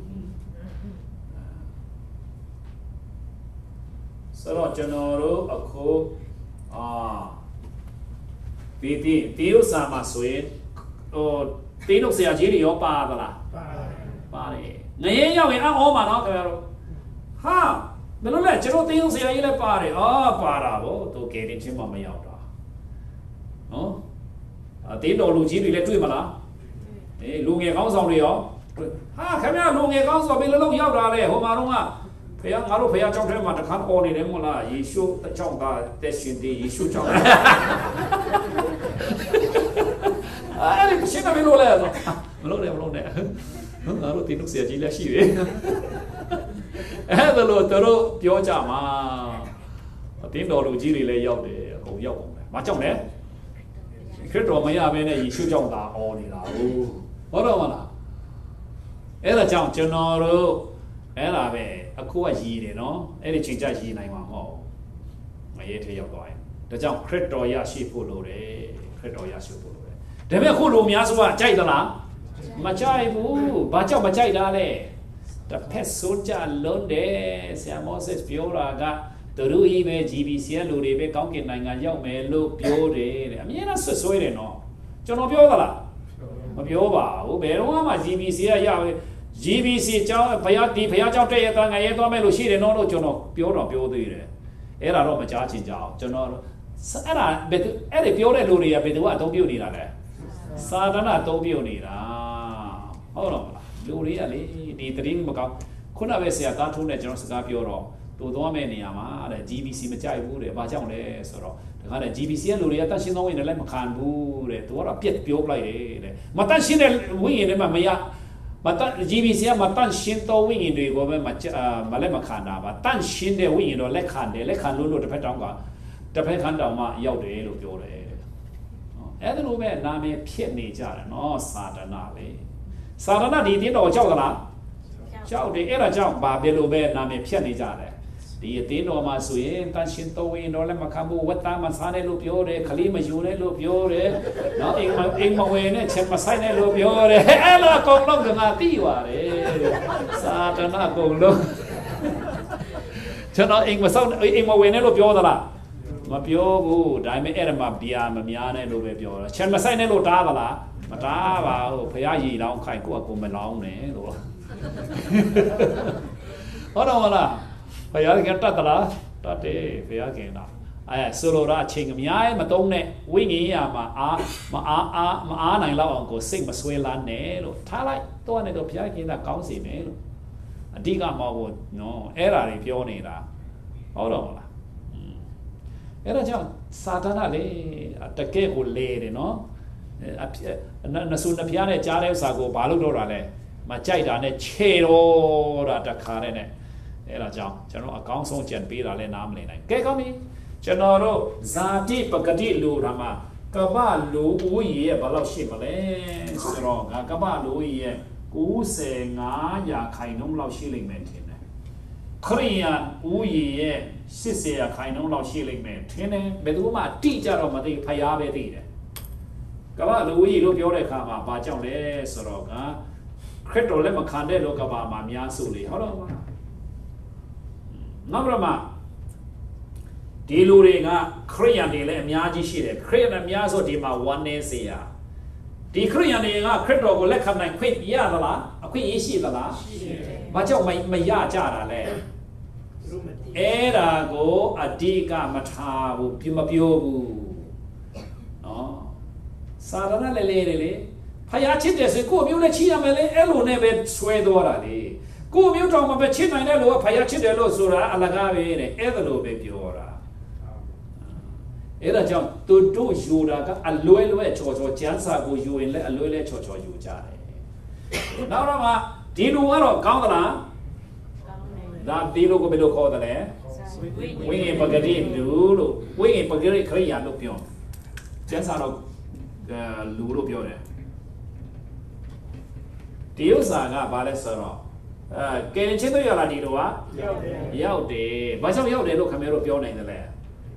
ဆိုတော့ကျွန်တော်တို့အခုဒီဥစ္စာမှာဆိုရင်တင်းတို့ဆရာကြီးတွေရောပါသလားပါတယ်ငရဲရောက်ရင်အောမှာနော်ခင်ဗျားတို့ဟာဘယ်လိုလဲကျွန်တော်တင်းတို့ဆရာကြီးလည်းပါတယ်ပါတာဗောသူကယ်တင်ချင်းမှမရောက်တာနော်တင်းတော်လူကြီးတွေလည်းတွေ့မလားလူငယ်ကောင်းဆောင်တွေရောဟာခင်ဗျားလူငယ်ကောင်းဆောင်ဘယ်လိုလုပ်ရောက်တာလဲဟိုမှာတော့ဖခင်ငါတို့ဖခင်ကြောင့်ထဲမှာတခါပေါ်နေတယ်မလားယေရှုကြောင့်ကတက်ရှင်သေးယေရှုကြောင့်အဲ့ဒီရှင်းတယ်လို့လဲမလုပ်နဲ့ငါတို့တင်လို့ဆရာကြီးလက်ရှိတယ်အဲ့ဒါလို့တို့ပြောကြမှာတင်းတော်လူကြီးတွေလည်းရောက်တယ်အကုန်ရောက်ကုန်တယ်မကြောက်နဲ့ခရစ်တော်မရဘဲနဲ့ယေရှုကြောင့်သာအော်နေတာဟုတ်တော့မလားအဲ့ဒါကြောင့်ကျွန်တော်တို့အဲ့ဒါပဲအခုကရည်တယ်နော်အဲ့ဒီချိန်ကျရည်နိုင်မှာမဟုတ်မရဲထဲရောက်သွားရင်ဒါကြောင့်ခရစ်တော်ရရှိဖို့လိုတယ်ခရစ်တော်ရရှိဖို့လိုတယ်ဒါပေမဲ့ခုလိုများဆိုတာကြိုက်သလားမကြိုက်ဘူးဘာကြောင့်မကြိုက်တာလဲတစ်ဖက်ဆိုကြလုံးတယ်ဆရာမောဆက်ပြောတာကသူတို့ကြီးပဲ GBC လူတွေပဲကောင်းကင်နိုင်ငံရောက်မယ်လို့ပြောတယ်တဲ့အမြင်နဲ့ဆွဆွဲတယ်နော်ကျွန်တော်ပြောသလားမပြောပါဘူးဘယ်တော့မှ GBC ကရောက် GBC ကျောင်းဘုရားကျောင်းတက်ရတဲ့ငရဲသွားမယ်လို့ရှိတယ်နော်လို့ကျွန်တော်ပြောသေးတယ်အဲ့ဒါတော့မကြားချင်ကြအောင်ကျွန်တော်အဲ့ဒီပြောတဲ့လူတွေကဘယ်သူကအသုံးပြုနေတာလဲစာတနာအသုံးပြုနေတာဟုတ်တော့မလားလူတွေကလေဒီတရင်မကောင်းခုနပဲဆရာသားထုံးနဲ့ကျွန်တော်စကားပြောတော့တူသွားမယ့်နေရာမှာတဲ့ GBC မကြိုက်ဘူးတဲ့ဘာကြောင့်လဲဆိုတော့ဒါကလည်း GBC ရဲ့လူတွေကတန့်ရှင်းသောဝိညာဉ်နဲ့လည်းမခံဘူးတဲ့သူကတော့ပြက်ပြောပလိုက်တယ်တဲ့မတန့်ရှင်းတဲ့ဝိညာဉ်တွေမှာမရမတန့် GBC ကမတန့်ရှင်းသောဝိညာဉ်တွေကိုပဲမလည်းမခံတာပါတန့်ရှင်းတဲ့ဝိညာဉ်တော့လက်ခံတယ်လက်ခံလို့တစ်ဖက်တောင်းကတစ်ဖက်ခန်းတောင်မှရောက်တယ်လို့ပြောတယ်အဲ့ဒါလိုပဲနာမည်ဖြစ်နေကြတယ်နော်စာတနာလေစာတနာဒီတင်းတော်ကြောက်သလားကြောက်တယ်အဲ့ဒါကြောင့်ဘာဖြစ်လို့ပဲနာမည်ဖြစ်နေကြတယ်ဒီအတင်းတော်မှာဆိုရင်တန်ရှင်းတော်ဝင်တော်လည်းမခံဘူးဝတ်သားမစားနဲ့လို့ပြောတယ်ခလေးမယူနဲ့လို့ပြောတယ်နော်အိမ်မဝင်နဲ့ချက်မဆိုင်နဲ့လို့ပြောတယ်အဲ့လိုအကုန်လုံးကငါသိပါတယ်စာတနာအကုန်လုံးကျွန်တော်အိမ်မဆောင်အိမ်မဝင်နဲ့လို့ပြောသလားမပြောဘူးဒါပေမဲ့အဲ့ဒါမှဘီယာမများနဲ့လို့ပဲပြောတယ်ချက်မဆိုင်နဲ့လို့တားသလားမတားပါဘူးဖះရည်လောင်းခိုင်ကိုအကုန်မလောင်းနဲ့လို့ဟုတ်တော့မလားဖះကတတ်သလားတတ်တယ်ဖះကင်တာဆိုလိုတာအချိန်အများမတုံးနဲ့ဝိညာဉ်ရမှာမအားနိုင်လောက်အောင်ကိုစိတ်မဆွဲလန်းနဲ့လို့ထားလိုက်တော့နဲ့တော့ဖះကင်တာကောင်းစီမယ်လို့အဓိကမဟုတ်ဘူးနော်အဲ့ဒါတွေပြောနေတာဟုတ်တော့မလားအဲ့ဒါကြောင့်စာတနာလေတကယ်ကိုလေတယ်နော်နဆူနဖျားနဲ့ကြားတဲ့ဥစ္စာကိုဘာလို့တော့တာလဲမကြိုက်တာနဲ့ခြေတော့တာတခါနဲ့အဲ့ဒါကြောင့်ကျွန်တော်အကောင်းဆုံးကြံပေးတာလဲနားမလည်နိုင်ကဲကောင်းပြီကျွန်တော်တို့ဇာတိပဂတိလူဓမ္မကပ္ပလူဦးရေရဲ့ဘယ်လောက်ရှိမလဲဆိုတော့ငါကပ္ပလူဦးရေ95ရာခိုင်နှုန်းလောက်ရှိလိမ့်မယ်ထင်တယ်ခရိယန်ဦးရေရဲ့80ရာခိုင်နှုန်းလောက်ရှိလိမ့်မယ်ထင်တယ်ဘယ်သူမှတိကြတော့မသိဖျားပဲသိတယ်ကမ္ဘာလူကြီးလို့ပြောတဲ့အခါမှာဘာကြောင့်လဲဆိုတော့ကခရစ်တော်လည်းမခံတဲ့လောကမှာအများစုလေဟုတ်တော့မလားနောက်ပြီးမှဒီလူတွေကခရိယန်တွေလည်းအများကြီးရှိတယ်ခရိယန်အများဆိုဒီမှာ1နေစီယာဒီခရိယန်တွေကခရစ်တော်ကိုလက်ခံနိုင်ခွင့်ရသလားအခွင့်အရေးရှိသလားရှိတယ်ဘာကြောင့်မရကြတာလဲအဲ့ဒါကိုအဓိကမထားဘူးမပြောဘူးနော်စာရဏလေဖယားချစ်တယ်ဆိုကိုမျိုးလည်းချစ်ရမယ်လေအဲ့လိုနဲ့ပဲဆွဲသွားတာလေကိုမျိုးတောင်မှပဲချစ်နိုင်တဲ့လူကဖယားချစ်တယ်လို့ဆိုတာအလကားပဲတဲ့အဲ့ဒါလိုပဲပြောတာအဲ့ဒါကြောင့်သူတို့ယူတာကအလွဲလွဲချော်ချော်ကျန်းစာကိုယူရင်လည်းအလွဲလဲချော်ချော်ယူကြတယ်နောက်တော့မှဒီလူကတော့ကောင်းသလားဒါဒီလူကိုဘယ်လိုခေါ်တယ်လဲဝိင္ပဂတိလူလို့ဝိင္ပဂတိခရိယာလို့ပြောကျန်းစာတော့လူလို့ပြောတယ်ဒီဥစ္စာကဘာလဲဆိုတော့ကဲချင်းတို့ရလာဒီလိုကရောက်တယ်ဘာကြောင့်ရောက်တယ်လို့ခင်ဗျားတို့ပြောနိုင်တယ်လဲ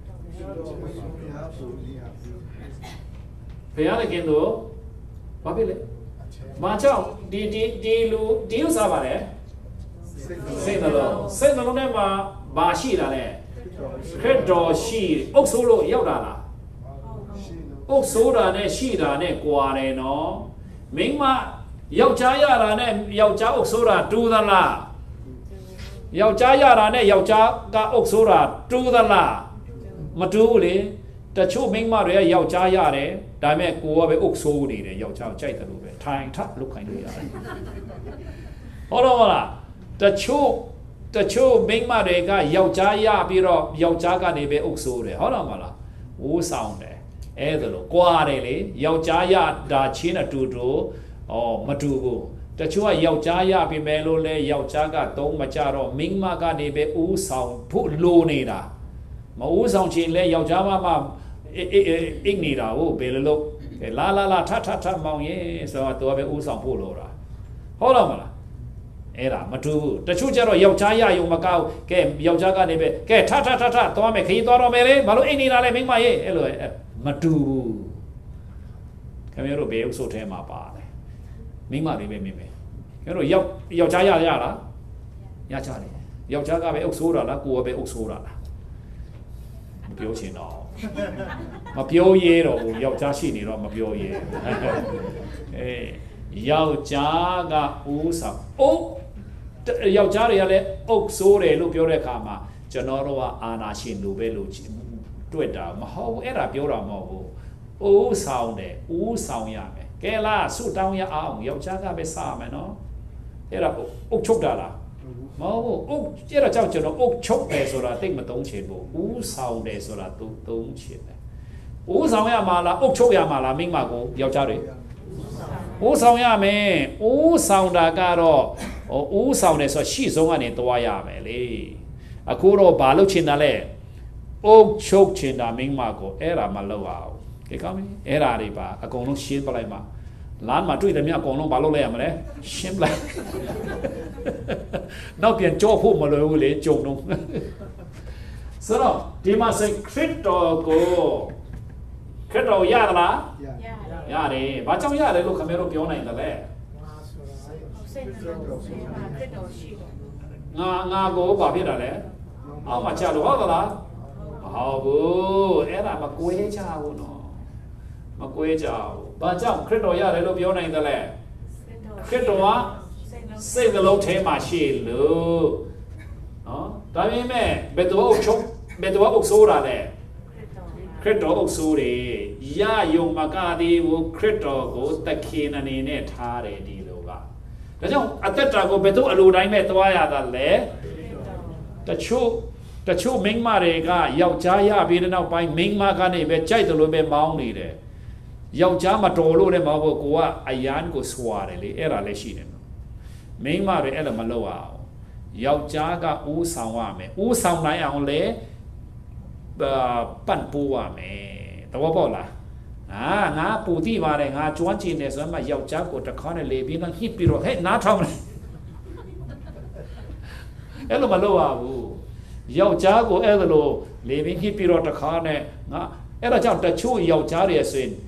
ဘယ်ရတဲ့ကင်းတို့ဘာဖြစ်လဲဘာကြောင့်ဒီလူဒီဥစ္စာပါလဲစိတ်နှလုံးထဲမှာဘာရှိတာလဲခရစ်တော်ရှိအုပ်ဆိုးလို့ရောက်တာလားအုပ်ဆိုးတာနဲ့ရှိတာနဲ့ကွာတယ်နော်မိန်းမယောက်ျားရတာနဲ့ယောက်ျားအုပ်ဆိုးတာတူသလားယောက်ျားရတာနဲ့ယောက်ျားကအုပ်ဆိုးတာတူသလားမတူဘူးလေတချို့မိန်းမတွေကယောက်ျားရတယ်ဒါပေမဲ့ကိုကပဲအုပ်ဆိုးနေတယ်ယောက်ျားကြိုက်တယ်လို့ပဲထိုင်ထလုတ်ခိုင်းလို့ရတယ်ဟုတ်တော့မလားတချို့မိန်းမတွေကယောက်ျားရပြီးတော့ယောက်ျားကနေပဲအုပ်ဆိုးတယ်ဟုတ်တော့မလားဝိုးဆောင်တယ်အဲ့ဒါလို့ကွာတယ်လေယောက်ျားရတာချင်းအတူတူမတူဘူးတချို့ကယောက်ျားရပြီမဲ့လို့လဲယောက်ျားကသုံးမကြတော့မိန်းမကနေပဲဦးဆောင်ဖို့လိုနေတာမဦးဆောင်ချင်လဲယောက်ျားမအိတ်နေတာဟုတ်ဘယ်လိုလုပ်လာထမောင်ရဲ့ဆိုတော့သူကပဲဦးဆောင်ဖို့လိုတာဟုတ်တော့မလားအဲ့ဒါမတူဘူးတချို့ကျတော့ယောက်ျားရယုံမကောက်ကဲယောက်ျားကနေပဲကဲထသွားမယ်ခရီးသွားတော့မယ်လေဘာလို့အိတ်နေတာလဲမိန်းမရဲ့အဲ့လိုမတူဘူးခင်ဗျားတို့ဘယ်ဥစ္စာထဲမှာပါတယ်မိန်းမတွေပဲမြင်မယ်ခင်ဗျားတို့ယောက်ျားရလားရချတယ်ယောက်ျားကပဲအုပ်ဆိုးတာလားကိုယ်ကပဲအုပ်ဆိုးတာလားမပြောချင်တော့မပြောရဲတော့ဘူးယောက်ျားရှိနေတော့မပြောရဲယောက်ျားကဦးဆောင်ယောက်ျားတွေကလည်းအုပ်ဆိုးတယ်လို့ပြောတဲ့အခါမှာကျွန်တော်တို့ကအာနာရှင်လူပဲလို့တွေ့တာမဟုတ်ဘူးအဲ့ဒါပြောတာမဟုတ်ဘူးဦးဆောင်တယ်ဦးဆောင်ရမယ်ကဲလားဆုတောင်းရအောင်ယောက်ျားကပဲစားမယ်နော်အဲ့ဒါအုတ်ချုပ်တာလားမဟုတ်ဘူးအုတ်အဲ့ဒါကြောင့်ကျွန်တော်အုတ်ချုပ်တယ်ဆိုတာတိတ်မသုံးချင်ဘူးဦးဆောင်တယ်ဆိုတာသုံးချင်တယ်ဦးဆောင်ရမှာလားအုတ်ချုပ်ရမှာလားမိမကိုယောက်ျားတွေဦးဆောင်ရမယ်ဦးဆောင်တာကတော့ဦးဆောင်တယ်ဆိုရှေ့ဆုံးကနေသွားရမယ်လေအခုတော့ဘာလုပ်ချင်တာလဲအုတ်ချုပ်ချင်တာမိမကိုအဲ့ဒါမလုပ်အောင်ကြည့်ကောင်းပြီအဲ့ဒါတွေပါအကုန်လုံးရှင်းပလိုက်မှာလမ်းမှာတွေ့တယ်မြတ်အကုန်လုံးဘာလုပ်လိုက်ရမလဲရှင်းပလိုက်နောက်ပြန်ကြောဖို့မလွယ်ဘူးလေကြုံတော့ဆိုတော့ဒီမှာစိတ်ခရစ်တော်ကိုခရစ်တော်ရသလားရတယ်ဘာကြောင့်ရတယ်လို့ခင်ဗျားတို့ပြောနိုင်တယ်လဲငါကိုဘာဖြစ်တာလဲအောက်မှာချလို့ဟုတ်သလားမဟုတ်ဘူးအဲ့ဒါမကွေးချဘူးနော်မကွေးကြဘူးဘာကြောင့်ခရစ်တော်ရတယ်လို့ပြောနိုင်တယ်လဲခရစ်တော်ကစိတ်နှလုံးထဲမှာရှိလို့နော်ဒါပေမဲ့ဘယ်တော့အုပ်ဆိုးတာလဲခရစ်တော်အုပ်ဆိုးတယ်ရယုံမကသေးဘူးခရစ်တော်ကိုတခင်အနေနဲ့ထားတယ်ဒီလိုကဒါကြောင့်အသက်တာကိုဘယ်တော့အလိုတိုင်းမဲ့သွားရတာလဲတချို့မိန်းမတွေကယောက်ျားရပြီးတဲ့နောက်ပိုင်းမိန်းမကနေပဲကြိုက်တယ်လို့ပဲမောင်းနေတယ်ယောက်ျားမတော်လို့လည်းမဟုတ်ဘူးကိုကအယမ်းကိုစွာတယ်လေအဲ့ဒါလည်းရှိတယ်နော်မိန်းမတွေအဲ့လိုမလုပ်အောင်ယောက်ျားကဦးဆောင်ရမယ်ဦးဆောင်နိုင်အောင်လေပတ်ပိုးရမယ်တော့ပေါ့လားငါပူတိပါတယ်ငါကျွမ်းကျင်တယ်ဆိုမှယောက်ျားကိုတခါနဲ့လေပြီးတော့ဟစ်ပြီးတော့ဟဲ့နားထောင်တယ်အဲ့လိုမလုပ်ရဘူးယောက်ျားကိုအဲ့လိုလေပြီးဟစ်ပြီးတော့တခါနဲ့ငါအဲ့ဒါကြောင့်တချို့ယောက်ျားတွေဆိုရင်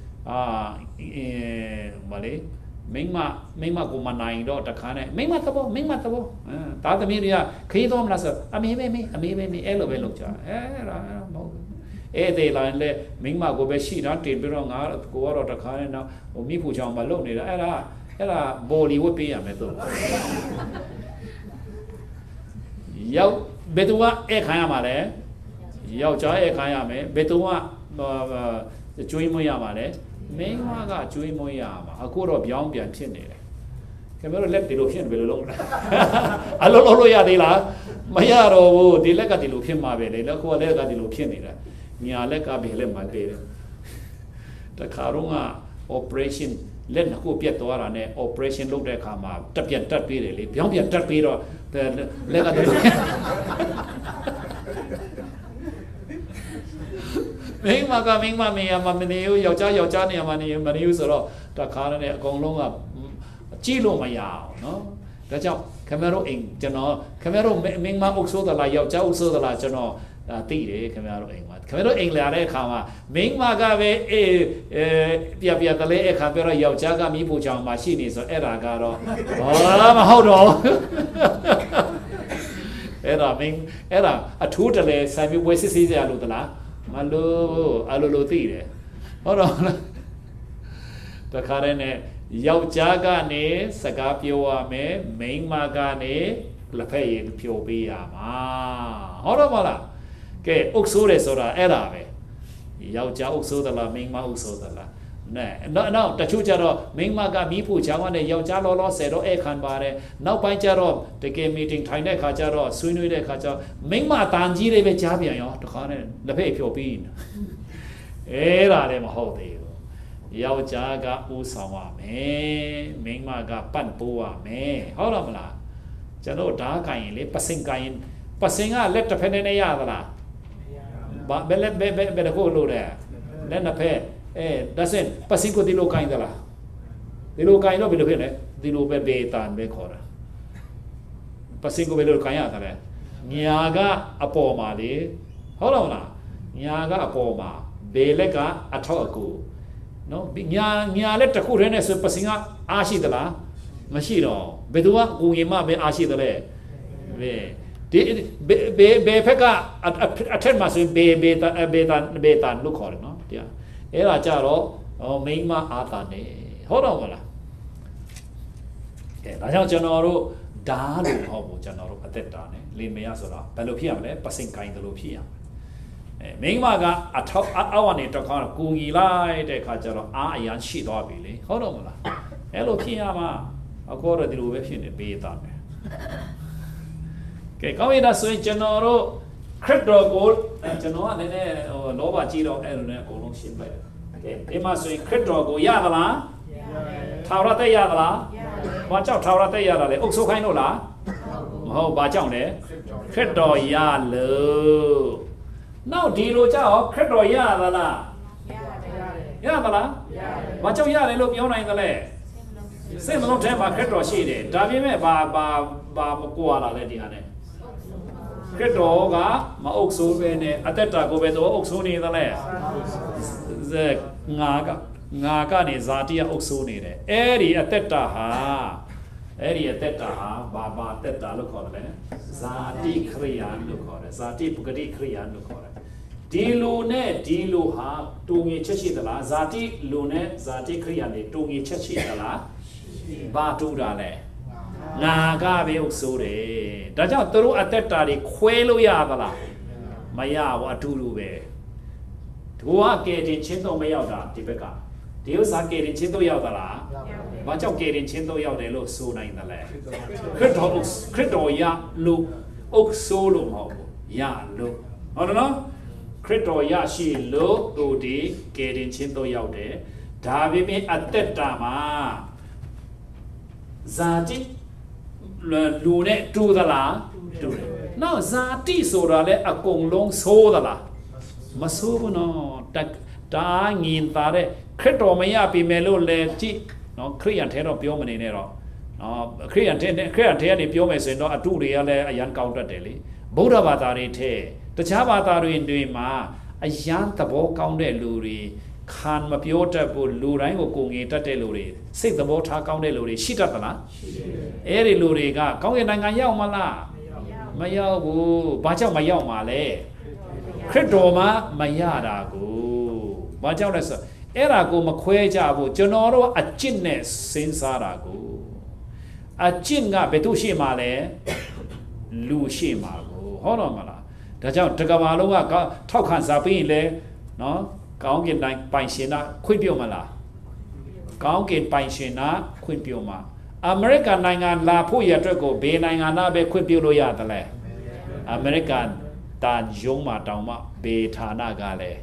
မလေးမိမကိုမနိုင်တော့တခါနဲ့မိမသဘောဒါသမီးတွေကခရီးသွားမလားဆိုအမေအဲ့လိုပဲလုပ်ကြအဲ့ဒါမဟုတ်ဘူးအဲ့ဒီလိုင်းလေမိမကိုပဲရှိတာတင်ပြီးတော့ငါကိုကတော့တခါနဲ့တော့ဟိုမိဖို့ချောင်းမလုပ်နေတာအဲ့ဒါဘော်လီဝတ်ပေးရမယ်သူရောက်ဘယ်သူကအဲ့ခံရမှာလဲယောက်ျားအဲ့ခံရမယ်ဘယ်သူကကျွေးမွေးရမှာလဲမင်းကကျွေးမွေးရမှာအခုတော့ပြောင်းပြန်ဖြစ်နေတယ်ခင်ဗျားတို့လက်ဒီလိုဖြစ်နေဘယ်လိုလုပ်လဲအလုံးလုံးလို့ရသေးလားမရတော့ဘူးဒီလက်ကဒီလိုဖြစ်မှာပဲလေလက်ကိုလက်ကဒီလိုဖြစ်နေတာညာလက်ကဘယ်လက်မှာပေးတယ်တခါတော့ operation လက်နှခုပြတ်သွားတာနဲ့ operation လုပ်တဲ့အခါမှာတက်ပြန်တက်ပေးတယ်လေပြောင်းပြန်တက်ပေးတော့လက်ကဒီလိုမိန်းမမေးမနေဘူးယောက်ျားနေရာမှာနေမနေဘူးဆိုတော့တခါနဲ့အကုန်လုံးကကြည့်လို့မရအောင်နော်ဒါကြောင့်ခင်ဗျားတို့အိမ်ကျွန်တော်ခင်ဗျားတို့မိန်းမအုပ်ဆိုးသလားယောက်ျားအုပ်ဆိုးသလားကျွန်တော်သိတယ်ခင်ဗျားတို့အိမ်မှာခင်ဗျားတို့အိမ်လာတဲ့အခါမှာမိန်းမကပဲပြတလဲအခါပြောတော့ယောက်ျားကမိဖို့ချောင်းမှာရှိနေဆိုအဲ့ဒါကတော့မဟုတ်တော့အဲ့ဒါအထူးတလဲဆိုင်ပြီးဝယ်စစ်စရာလို့သလားမလို့အလိုသိတယ်ဟုတ်တော့တခါတည်းနဲ့ယောက်ျားကနေစကားပြောရမယ်မိန်းမကနေလက်ဖက်ရည်ဖြိုပေးရမှာဟုတ်တော့မလားကဲအုပ်ဆိုးတယ်ဆိုတာအဲ့ဒါပဲယောက်ျားအုပ်ဆိုးသလားမိန်းမအုပ်ဆိုးသလားနောက်တချို့ကျတော့မိန်းမကမီးဖို့ချောင်းကနေယောက်ျားလောဆယ်တော့အဲ့ခံပါတယ်နောက်ပိုင်းကျတော့တကယ် meeting ထိုင်တဲ့ခါကျတော့ဆွေးနွေးတဲ့ခါကျတော့မိန်းမတန်ကြီးလေးပဲကြားပြန်ရောတခါနဲ့လက်ဖက်ဖြိုပြီးအဲ့ဒါလည်းမဟုတ်သေးဘူးယောက်ျားကဦးဆောင်ရမယ်မိန်းမကပတ်ပိုးရမယ်ဟုတ်တော့မလားကျွန်တော်ဓာတ်ကိုင်ရင်လေပစင်ကိုင်ပစင်ကလက်တစ်ဖက်နဲ့ရသလားဘယ်လက်ကိုလို့တဲ့လက်နှစ်ဖက်ဒါစင်ပစင်ကိုဒီလိုကိုင်သလားဒီလိုကိုင်တော့ဘယ်လိုဖြစ်လဲဒီလိုပဲဘေးတန်ပဲခေါ်တာပစင်ကိုဘယ်လိုကိုင်ရသလဲညာကအပေါ်မှာလေဟုတ်တော့မလားညာကအပေါ်မှာဘေးလက်ကအထောက်အကူနော်ညာလက်တစ်ခုတည်းနဲ့ဆိုပစင်ကအားရှိသလားမရှိတော့ဘယ်သူကကိုရင်မပဲအားရှိသလဲဒီဘေဖက်ကအထက်မှာဆိုဘေတန်လို့ခေါ်တယ်နော်တရားအဲ့ဒါကြတော့မိန်းမအားတာနေဟုတ်တော့မလားဒါကြောင့်ကျွန်တော်တို့ဓာတ်လို့မဟုတ်ဘူးကျွန်တော်တို့အသက်တာနေလေမရဆိုတာဘယ်လိုဖြစ်ရမလဲပစင်ကိုင်းတယ်လို့ဖြစ်ရမယ်မိန်းမကအထောက်အောက်ကနေတစ်ခါကိုကြီးလိုက်တဲ့အခါကျတော့အားအရန်ရှိသွားပြီလေဟုတ်တော့မလားအဲ့လိုဖြစ်ရမှာအခုတော့ဒီလိုပဲဖြစ်နေပေးသားမယ်ကဲကောင်းရတာဆိုရင်ကျွန်တော်တို့ခရစ်တော်ကိုကျွန်တော်ကလည်းလောဘကြီးတော့အဲ့လိုနဲ့အကုန်လုံးရှင်းလိုက်တယ်ကဲဒီမှာဆိုရင်ခရစ်တော်ကိုရသလားထာဝရတက်ရသလားဘာကြောင့်ထာဝရတက်ရတာလဲအုပ်စိုးခိုင်းလို့လားမဟုတ်ဘာကြောင့်လဲခရစ်တော်ရလို့နောက်ဒီလိုကြောင့်ခရစ်တော်ရသလားရသလားဘာကြောင့်ရတယ်လို့ပြောနိုင်သလဲစိတ်မလုံးထဲမှာခရစ်တော်ရှိတယ်ဒါပေမဲ့ဘာမကွာလာလဲဒီဟာနဲ့ခရစ်တော်ကမအုပ်ဆိုးပဲနဲ့အသက်တာကိုပဲတော့အုပ်ဆိုးနေသလဲငါကနေဇာတိအုပ်ဆိုးနေတယ်အဲ့ဒီအသက်တာဟာဘာအသက်တာလို့ခေါ်တယ်ဇာတိခရိယာလို့ခေါ်တယ်ဇာတိပုဂတိခရိယာလို့ခေါ်တယ်ဒီလိုနဲ့ဒီလိုဟာတူငေချက်ရှိသလားဇာတိလိုနဲ့ဇာတိခရိယာနဲ့တူငေချက်ရှိသလားဘာတူတာလဲငါကပဲအုပ်ဆိုးတယ်ဒါကြောင့်သူတို့အသက်တာတွေခွဲလို့ရသလားမရဘူးအတူတူပဲသူကကဲတင်ချင်းတော့မရောက်တာဒီဘက်ကဒီဥစ္စာကဲတင်ချင်းတော့ရောက်သလားဘာကြောင့်ကဲတင်ချင်းတော့ရောက်တယ်လို့ဆိုနိုင်တယ်လဲခရစ်တော်ရလို့အုပ်ဆိုးလို့မဟုတ်ဘူးရလို့ဟုတ်တယ်နော်ခရစ်တော်ရရှိလို့သူဒီကဲတင်ချင်းတော့ရောက်တယ်ဒါပေမဲ့အသက်တာမှာဇာတိလူနဲ့တူသလားတူတယ်နောက်ဇာတိဆိုတာလဲအကုန်လုံးဆိုးသလားမဆိုးဘူးနော်တာငင်သားတဲ့ခရစ်တော်မရပြီမယ်လို့လဲကြည့်နော်ခရိယန်ထဲတော့ပြောမနေနဲ့တော့နော်ခရိယန်ထဲကနေပြောမယ်ဆိုရင်တော့အတုတွေကလည်းအရန်ကောင်းတတ်တယ်လေဗုဒ္ဓဘာသာတွေထဲတခြားဘာသာတွေမှာအရန်သဘောကောင်းတဲ့လူတွေခံမပြောတတ်ဘူးလူတိုင်းကိုငေတတ်တဲ့လူတွေစိတ်သဘောထားကောင်းတဲ့လူတွေရှိတတ်သလားအဲ့ဒီလူတွေကကောင်းကင်နိုင်ငံရောက်မလားမရောက်ဘူးဘာကြောင့်မရောက်မှာလဲခရစ်တော်မှာမရတာကိုဘာကြောင့်လဲဆိုအဲ့ဒါကိုမခွဲကြဘူးကျွန်တော်တို့အကျင့်နဲ့စဉ်းစားတာကိုအကျင့်ကဘယ်သူရှိမှာလဲလူရှိမှာကိုဟုတ်တော့မလားဒါကြောင့်တကဘာလုံးကထောက်ခံစားပြီးရင်လဲနော်ကောင်းကင်တိုင်းပိုင်ရှင်နာခွင့်ပြုမလားကောင်းကင်ပိုင်ရှင်နာခွင့်ပြုမှာအမေရိကန်နိုင်ငံလာဖို့ရအတွက်ကိုဘယ်နိုင်ငံနာပဲခွင့်ပြုလို့ရတယ်လဲအမေရိကန်တာယုံမှာတောင်မှဘေဌာနကလည်း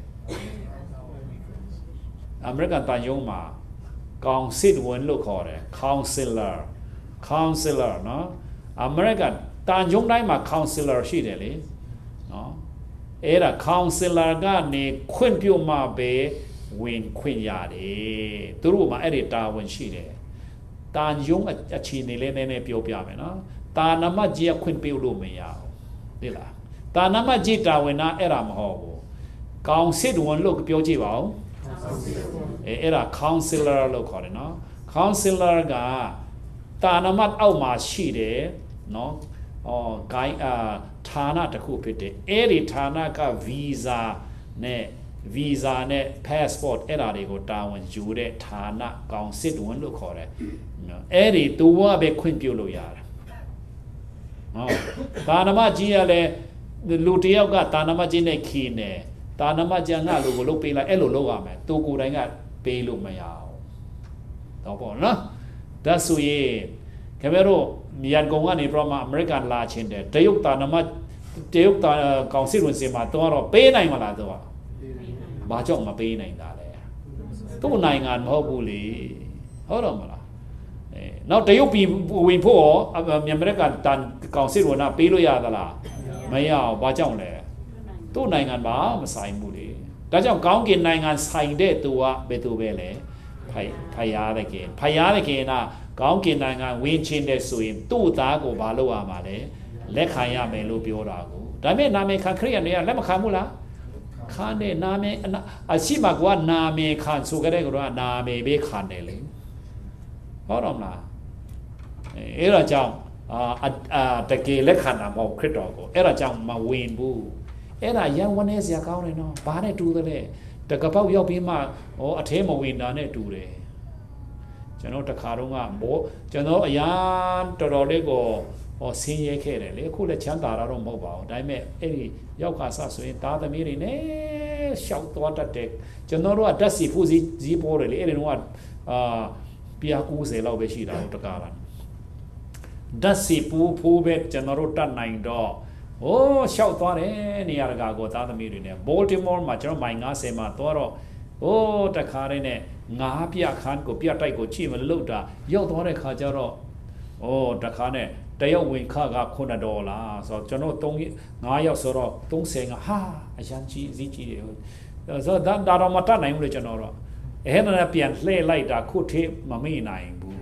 အမေရိကန်တာယုံမှာကောင်စစ်ဝင်လို့ခေါ်တယ် counselor နော်အမေရိကန်တာယုံတိုင်းမှာ counselor ရှိတယ်လေနော်အဲ့ဒါ counselor ကနေခွင့်ပြုမှပဲဝင်ခွင့်ရတယ်သူတို့မှာအဲ့ဒီတာဝန်ရှိတယ်တာယုံအခြေအနေလေးနည်းနည်းပြောပြမယ်နော်တာနမကြီးခွင့်ပြုလို့မရဘူးသိလားတာနမကြီးတာဝန်နာအဲ့ဒါမဟုတ်ဘူးကောင်စစ်ဝင်လို့ပြောကြည့်ပါဦးအဲ့ဒါ counselor လို့ခေါ်တယ်နော် counselor ကတာနမအောက်မှာရှိတယ်နော်ဂိုင်းဌာနတစ်ခုဖြစ်တယ်အဲ့ဒီဌာနက visa နဲ့ passport အဲ့ဒါတွေကိုတာဝန်ယူတဲ့ဌာနကောင်စစ်ဝင်လို့ခေါ်တယ်နော်အဲ့ဒီသူကပဲခွင့်ပြုလို့ရတယ်တာနမကြီးကလည်းလူတယောက်ကတာနမကြီးနဲ့ခီးနေတာနမကြီးငါလူကိုလုတ်ပေးလိုက်အဲ့လိုလုပ်ရမယ်သူကိုယ်တိုင်ကပေးလို့မရအောင်တော့ပေါ့နော်ဒါဆိုရင်ခင်ဗျားတို့မြန်ကုန်ကနေပြမအမေရိကန်လာချင်းတယ်တရုတ်တာကောင်စစ်ဝင်စင်မှာတော့ပေးနိုင်မလားတော့ဘာကြောင့်မပေးနိုင်တာလဲသူ့နိုင်ငံမဟုတ်ဘူးလေဟုတ်တော့မလားနောက်တရုတ်ပြည်ဝင်ဖို့ရောအမေရိကန်တန်ကောင်စစ်ဝင်ကပေးလို့ရသလားမရအောင်ဘာကြောင့်လဲသူ့နိုင်ငံမှာမဆိုင်ဘူးလေဒါကြောင့်ကောင်းကင်နိုင်ငံဆိုင်တဲ့သူကဘယ်သူပဲလဲဖယားတဲ့ခင်ကကောင်းကင်နိုင်ငံဝင်ချင်းတဲ့ဆိုရင်သူ့သားကိုဘာလုပ်ရမှာလဲလက်ခံရမယ်လို့ပြောတာကိုဒါပေမဲ့နာမည်ခံခရိယန်တွေကလက်မခံဘူးလားခံတဲ့နာမည်အရှိမကွာနာမည်ခံဆိုကြတဲ့ကတော့နာမည်ပဲခံတယ်လေဟုတ်တော့မလားအဲ့ဒါကြောင့်တကယ်လက်ခံတာမဟုတ်ခရစ်တော်ကိုအဲ့ဒါကြောင့်မဝင်ဘူးအဲ့ဒါရန်ဝနေစရာကောင်းတယ်နော်ဘာနဲ့တူတယ်လဲတကပောက်ရောက်ပြီးမှအထဲမဝင်တာနဲ့တူတယ်ကျွန်တော်တခါတော့ကျွန်တော်အရာတော်တော်လေးကိုဆင်းရဲခဲ့တယ်လေအခုလည်းချမ်းသာတာတော့မဟုတ်ပါဘူးဒါပေမဲ့အဲ့ဒီရောက်ခါဆဆိုရင်သားသမီးတွေနဲ့ရှောက်သွားတတ်တယ်ကျွန်တော်တို့ကဓာတ်စီဖူးစီပေါ်တယ်လေအဲ့ဒီတော့ပြာ90လောက်ပဲရှိတာတကားလားดัชสีผู้เบ็ดจะนรกตันในดอโอ้เช่าตัวเนี่ยนี่อะไรก็ตาตมีด้วยเนี่ยบอลติมอร์มาจะไม่งาเสมาตัวเราโอ้แต่ขาเนี่ยงาเปียขันกูเปียไตกูชี้มันลุดอ่ะยกตัวเนี่ยขาจะเราโอ้แต่ขาเนี่ยแต่ยกวิ่งข้ากับคนดอลลาร์สจะโน้ตรงงายกสระตรงเสียงฮ่าอาจารย์จีเดียวสดาเรามาตั้งไหนมึงเลยจะนรกเห็นอะไรเปลี่ยนเล่ไล่ด่าคู่เทปมาไม่ไหนบู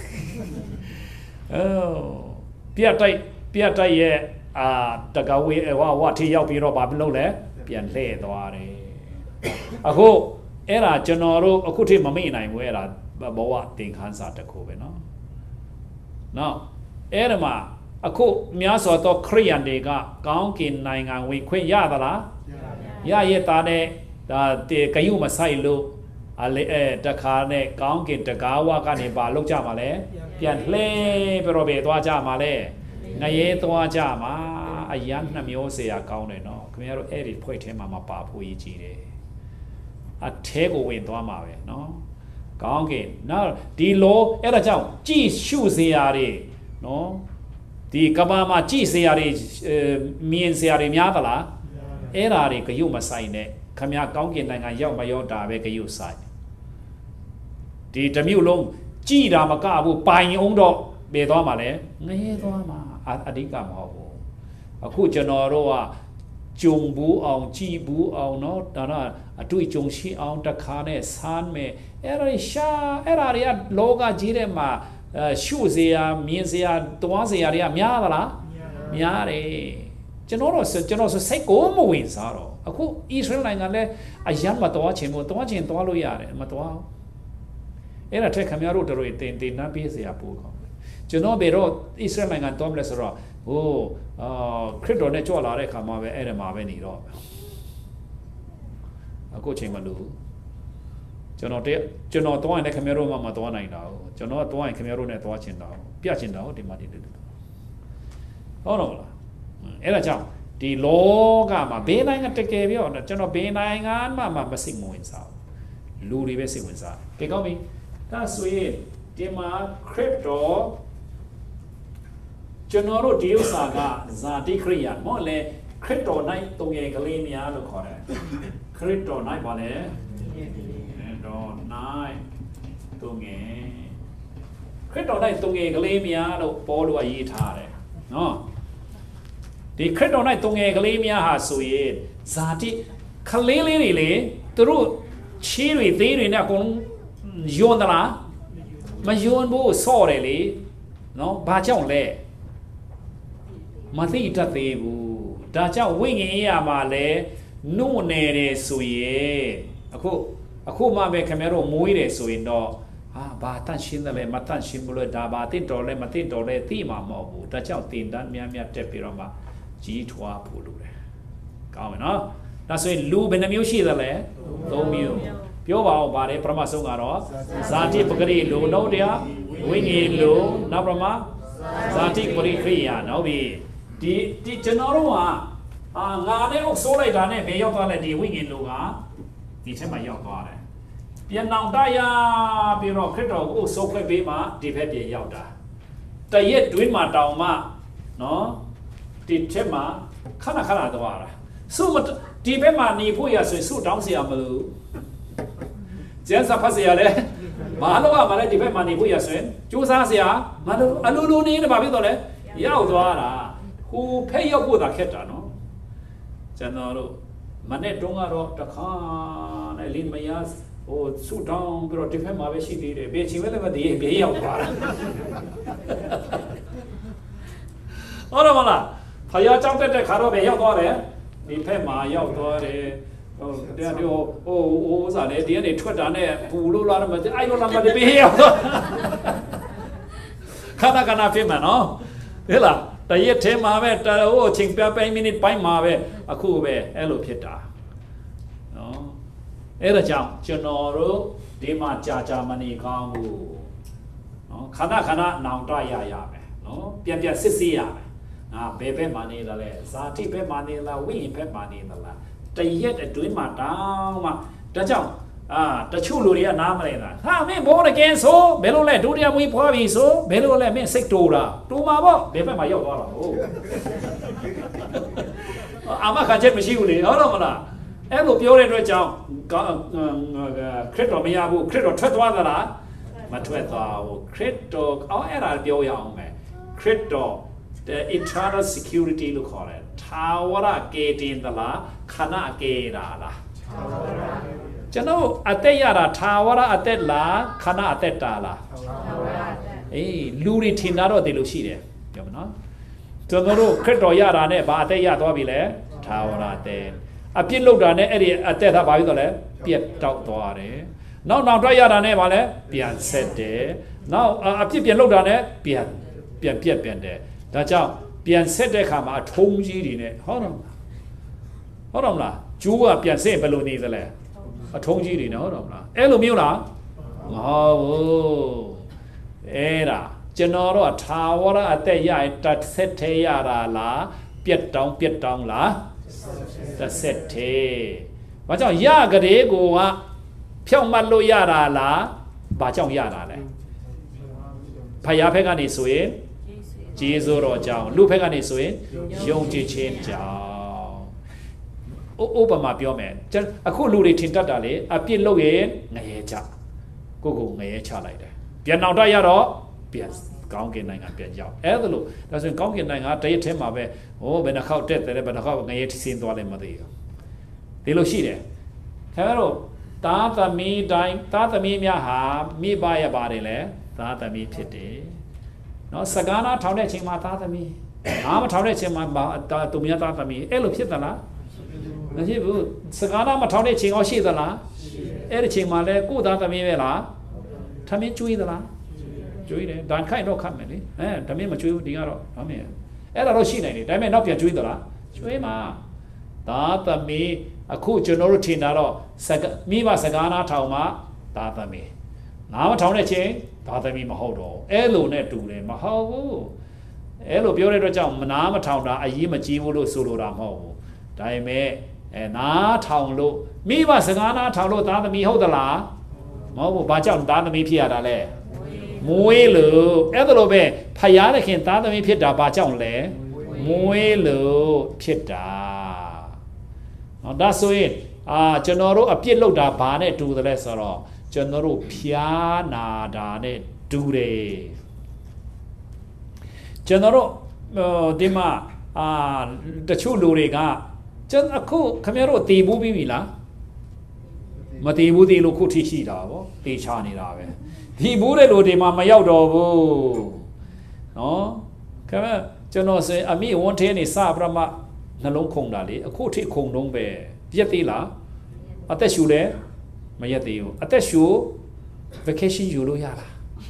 เปียไตเย่ตะกาวีว่าที่ยาวปีรอบาเป็นโลกแล้วเปลี่ยนเล่ตัวเลยအခုအဲ့ဒါကျွန်တော်တို့အခုထိမမေ့နိုင်ဘူးအဲ့ဒါဘဝသင်ခန်းစာတစ်ခုပဲเนาะနော်အဲ့ဒါမှာအခုများစွာသောခရိယန်တွေကကောင်းကင်နိုင်ငံဝင်ခွင့်ရသလားရရဲ့သားနဲ့ဒါတေကယုမဆိုင်လို့တခါနဲ့ကောင်းကင်တကားဝကနေပါလောက်ကြမှာလဲပြန်လှဲပြတော့ပဲသွားကြမှာလဲငရဲသွားကြမှာအရန်နှမျိုးเสียကောင်းတယ်เนาะခင်ဗျားတို့အဲ့ဒီဖွဲ့ထဲမှာမပါဖို့ကြီးကြီးတယ်အထဲကိုဝင်သွားမှာပဲเนาะကောင်းကင်နောက်ဒီလိုအဲ့ဒါကြောင့်ကြည်ရှုเสียရတယ်เนาะဒီကဘာမှာကြည်เสียရတယ်မြင်เสียရတယ်များသလားအဲ့ဓာတွေကယုမဆိုင်နဲ့ခင်ဗျားကောင်းကင်နိုင်ငံရောက်မရောက်တာပဲကယုဆိုင်ဒီတမျိုးလုံးကြည်တာမကဘူးပိုင်အောင်တော့ဘယ်သွားမှာလဲငရဲသွားမှာအဓိကမဟုတ်ဘူးအခုကျွန်တော်တို့ကကြုံဘူးအောင်ကြည်ဘူးအောင်เนาะဒါတော့အတွေ့အကြုံရှိအောင်တခါနဲ့ဆန်းမယ်အဲ့ဒါရှာအဲ့ဒါတွေကလောကကြီးထဲမှာရှုเสียမြင်เสียသွားเสียတွေကများသလားများတယ်ကျွန်တော်ဆိုစိတ်ကိုမဝင်စားတော့အခုဣသရေလနိုင်ငံလည်းအယံမတော်ချင်ဘူးတော်ချင်တော်လို့ရတယ်မတော်အဲ့ဒါထက်ခင်ဗျားတို့တို့တင်နှမ်းပေးเสียပို့ကောင်းကျွန်တော်ဘယ်တော့ဣသရေလနိုင်ငံတော်မလဲဆိုတော့ဟိုခရစ်တော်နဲ့ကြွလာတဲ့ခါမှာပဲအဲ့ဒါမှာပဲနေတော့အခုချိန်မလို့ကျွန်တော်တော့ရင်လည်းခင်ဗျားတို့မှမတော်နိုင်တာဘူးကျွန်တော်တော့ရင်ခင်ဗျားတို့နဲ့တော်ချင်တာပြချင်တာဒီမှာဒီဟုတ်တော့မလားအဲ့ဒါကြောင့်ဒီလောကမှာဘေးနိုင်ငံတကယ်ပြောကျွန်တော်ဘေးနိုင်ငံမှမစိတ်မဝင်စားဘူးလူတွေပဲစိတ်ဝင်စားကဲကောင်းပြီဒါဆိုရင်ဒီမှာခရစ်တော်ကျွန်တော်တို့ဒီဥစ္စာကဇာတိခရိယာမဟုတ်လေခရစ်တော်၌တုံငယ်ကလေးများလို့ခေါ်တယ်ခရစ်တော်၌ပါလေတော်၌တုံငယ်ခရစ်တော်၌တုံငယ်ကလေးများလို့ပေါလုကရေးထားတယ်နော်ဒီခရစ်တော်၌တုံငယ်ကလေးများဟာဆိုရင်ဇာတိကလေးလေးတွေလေသူတို့ချီးတွေသေးတွေနဲ့အကုန်ယွန်းသလားမယွန်းဘူးဆော့တယ်လေနော်ဘာကြောင့်လဲမသိတတ်သေးဘူးဒါကြောင့်ဝိညာဉ်ရေးရမှာလဲနုနယ်တယ်ဆိုရင်အခုမှပဲခင်ဗျားတို့မွေးတယ်ဆိုရင်တော့ဘာတန့်ရှင်းတယ်လဲမတန့်ရှင်းဘူးလဲဒါဘာတင့်တော်လဲမတင့်တော်လဲသိမှာမဟုတ်ဘူးဒါကြောင့်တင်တန်းများတက်ပြီးတော့မှကြီးထွားဖို့လိုတယ်ကောင်းပြီနော်ဒါဆိုရင်လူဘယ်နှမျိုးရှိသလဲ၃မျိုးပြောပါအောင်ပါတယ်ပရမဆုံးကတော့ဇာတိပဂရိလူနော်တရားဝိညာဉ်လူနောက်ပရမဇာတိပရိခရိယာနော်ဒီကျွန်တော်တို့ကငါနဲ့အုပ်ဆိုးလိုက်တာနဲ့ဘယ်ရောက်သွားလဲဒီဝိညာဉ်လူကဒီထဲမှာရောက်သွားတယ်ပြန်နောင်တရပြီးတော့ခရစ်တော်ကိုဆိုးခွဲပေးမှဒီဘက်ပြန်ရောက်တာတရက်တွင်းမှာတောင်မှနော်ဒီထဲမှာခဏသွားတာစုဒီဘက်မှာနေဖို့ရဆိုရင်စုတောင်းเสียမလို့ကျန်စာဖတ်เสียလဲမလို့ကမလဲဒီဘက်မှာနေဖို့ရဆိုရင်စူးစမ်းเสียမလို့အလိုလိုနေတယ်ဘာဖြစ်တော့လဲရောက်သွားတာဟိုဖက်ရောက်ဖို့သာခက်တာနော်ကျွန်တော်တို့မနေ့တုန်းကတော့တခါနဲ့လင်းမယားဟိုစုတောင်းပြီးတော့ဒီဘက်မှာပဲရှိသေးတယ်ဘယ်ချိန်ပဲလည်းမဒီဘေးရောက်သွားတာဟုတ်တယ်မလားဖယားကြောက်တဲ့ခါတော့ပဲရောက်သွားတယ်ဒီဖက်မှာရောက်သွားတယ်ဟိုတရားတို့ဟိုစားလေဒီကနေထွက်တာနဲ့ပူလို့လာတော့မအဲ့လိုလာမဒီဘေးရောက်သွားခဏဖြစ်မှာနော်ဟဲ့လားတရက်ထဲမှာပဲဟိုချိန်ပြမိနစ်ပိုင်းမှာပဲအခုပဲအဲ့လိုဖြစ်တာနော်အဲ့ဒါကြောင့်ကျွန်တော်တို့ဒီမှာကြာမနေကောင်းဘူးနော်ခဏနောင်တရမယ်နော်ပြန်စစ်ဆေးရမယ်ဘယ်ဘက်မှာနေသလဲဇာတိဘက်မှာနေလားဝိညာဉ်ဘက်မှာနေသလားတရက်အတွင်းမှာတောင်းမှဒါကြောင့်တချို့လူတွေကနားမလဲတာဟာမင်းဘောရကင်းဆိုဘယ်လိုလဲဒုတိယမွေးဖွားပြီဆိုဘယ်လိုလဲမင်းစိတ်တိုးတာတိုးမှာပေါ့ဘယ်ဘက်မှာရောက်သွားတာဟုတ်အာမခံချက်မရှိဘူးလေဟုတ်တော့မလားအဲ့လိုပြောတဲ့အတွက်ကြောင့်ခရစ်တော်မရဘူးခရစ်တော်ထွက်သွားသလားမထွက်သွားဘူးခရစ်တော်အဲ့ဒါပြောရအောင်မယ်ခရစ်တော် the eternal security လို့ခေါ်တယ်ထာဝရကေတင်သလားခဏကေတာလားကျွန်တော်အသက်ရတာထာဝရအသက်လားခဏအသက်တာလားအေးလူတွေထင်တာတော့ဒီလိုရှိတယ်ပြောမနော်ကျွန်တော်တို့ခရစ်တော်ရတာနဲ့ဘာအသက်ရသွားပြီလဲထာဝရအသက်အပြစ်လုပ်တာနဲ့အဲ့ဒီအသက်သာဘာဖြစ်တော့လဲပြတ်တောက်သွားတယ်နောက်တော့ရတာနဲ့ဘာလဲပြန်ဆက်တယ်နောက်အပြစ်ပြန်လုပ်တာနဲ့ပြန်ပြတ်တယ်ဒါကြောင့်ပြန်ဆက်တဲ့ခါမှာအထုံးကြီးတွေနဲ့ဟုတ်တော့မလားကျိုးကပြန်ဆက်ဘယ်လိုနေသလဲအထုံးကြီးတွေနဲ့ဟုတ်တော့မလားအဲ့လိုမျိုးလားမဟုတ်ဘူးအဲ့ဒါကျွန်တော်တို့ထာဝရအသက်ရရင်တဆက်သေးရတာလားပြတ်တောင်းလားတဆက်သေးဘာကြောင့်ရကြတဲ့ကိုကဖြောင့်မတ်လို့ရတာလားဘာကြောင့်ရတာလဲဖယားဖက်ကနေဆိုရင်ကျေးဇူးတော်ကြောင့်လူဖက်ကနေဆိုရင်ယုံကြည်ခြင်းကြောင့်ဥပမာပြောမယ်အခုလူတွေထင်တတ်တာလေအပြစ်လုပ်ရင်ငရဲချကိုငရဲချလိုက်တယ်ပြန်နောက်တော့ရတော့ပြန်ကောင်းကင်နိုင်ငံပြန်ရောက်အဲ့ဒါလို့ဒါဆိုရင်ကောင်းကင်နိုင်ငံတရက်ထဲမှာပဲဟိုဘယ်နှခေါက်တက်တယ်ဘယ်နှခေါက်ငရဲဆင်းသွားလဲမသိဘူးဒီလိုရှိတယ်ခင်ဗျားတို့သားသမီးတိုင်းသားသမီးများဟာမိဘရပါတယ်လေသားသမီးဖြစ်တယ်နော်စကားနာထောင်တဲ့ချိန်မှာသားသမီးနားမထောင်တဲ့ချိန်မှာသူများသားသမီးအဲ့လိုဖြစ်သလားမရှိဘူးစကားနာမထောင်တဲ့ချိန်ရောရှိသလားအဲ့ဒီချိန်မှာလဲကိုယ်သားသမီးပဲလားထမင်းကျွေးသလားကျွေးတယ်ဒဏ်ခိုက်တော့ခတ်မယ်လေထမင်းမကျွေးဘူးဒီကတော့ဒါမင်းအဲ့ဒါတော့ရှိနိုင်တယ်ဒါပေမဲ့နောက်ပြန်ကျွေးသလားကျွေးမှာသားသမီးအခုကျွန်တော်တို့ထင်တာတော့မိဘစကားနာထောင်မှာသားသမီးနားမထောင်တဲ့ချိန်သားသမီးမဟုတ်တော့အဲ့လိုနဲ့တူတယ်မဟုတ်ဘူးအဲ့လိုပြောတဲ့အတွက်ကြောင့်နားမထောင်တာအရေးမကြီးဘူးလို့ဆိုလိုတာမဟုတ်ဘူးဒါပေမဲ့နားထောင်လို့မိဘစကားနာထောင်လို့သားသမီးဟုတ်သလားမဟုတ်ဘူးဘာကြောင့်သားသမီးဖြစ်ရတာလဲမွေးလို့အဲ့ဒါလိုပဲဖယားသခင်သားသမီးဖြစ်တာဘာကြောင့်လဲမွေးလို့ဖြစ်တာနော်ဒါဆိုရင်ကျွန်တော်တို့အပြစ်လုပ်တာဘာနဲ့တူတယ်လဲဆိုတော့ကျွန်တော်တို့ဖျားနာတာနဲ့တူတယ်ကျွန်တော်တို့ဒီမှာတချို့လူတွေကအခုခင်ဗျားတို့တည်ဘူးပြီးပြီလားမတည်ဘူးတည်လို့ခုထိရှိတာဗောတည်ချနေတာပဲဒီဘူးတဲ့လူတွေမှာမရောက်တော့ဘူးနော်ခင်ဗျာကျွန်တော်ဆိုအမိဝန်းထဲနေစပြမနှလုံးခုန်တာလေအခုထိခုန်တော့ပဲရက်သေးလားအသက်ရှူလဲမရက်သေးဘူးအသက်ရှူ vacation ယူလို့ရလား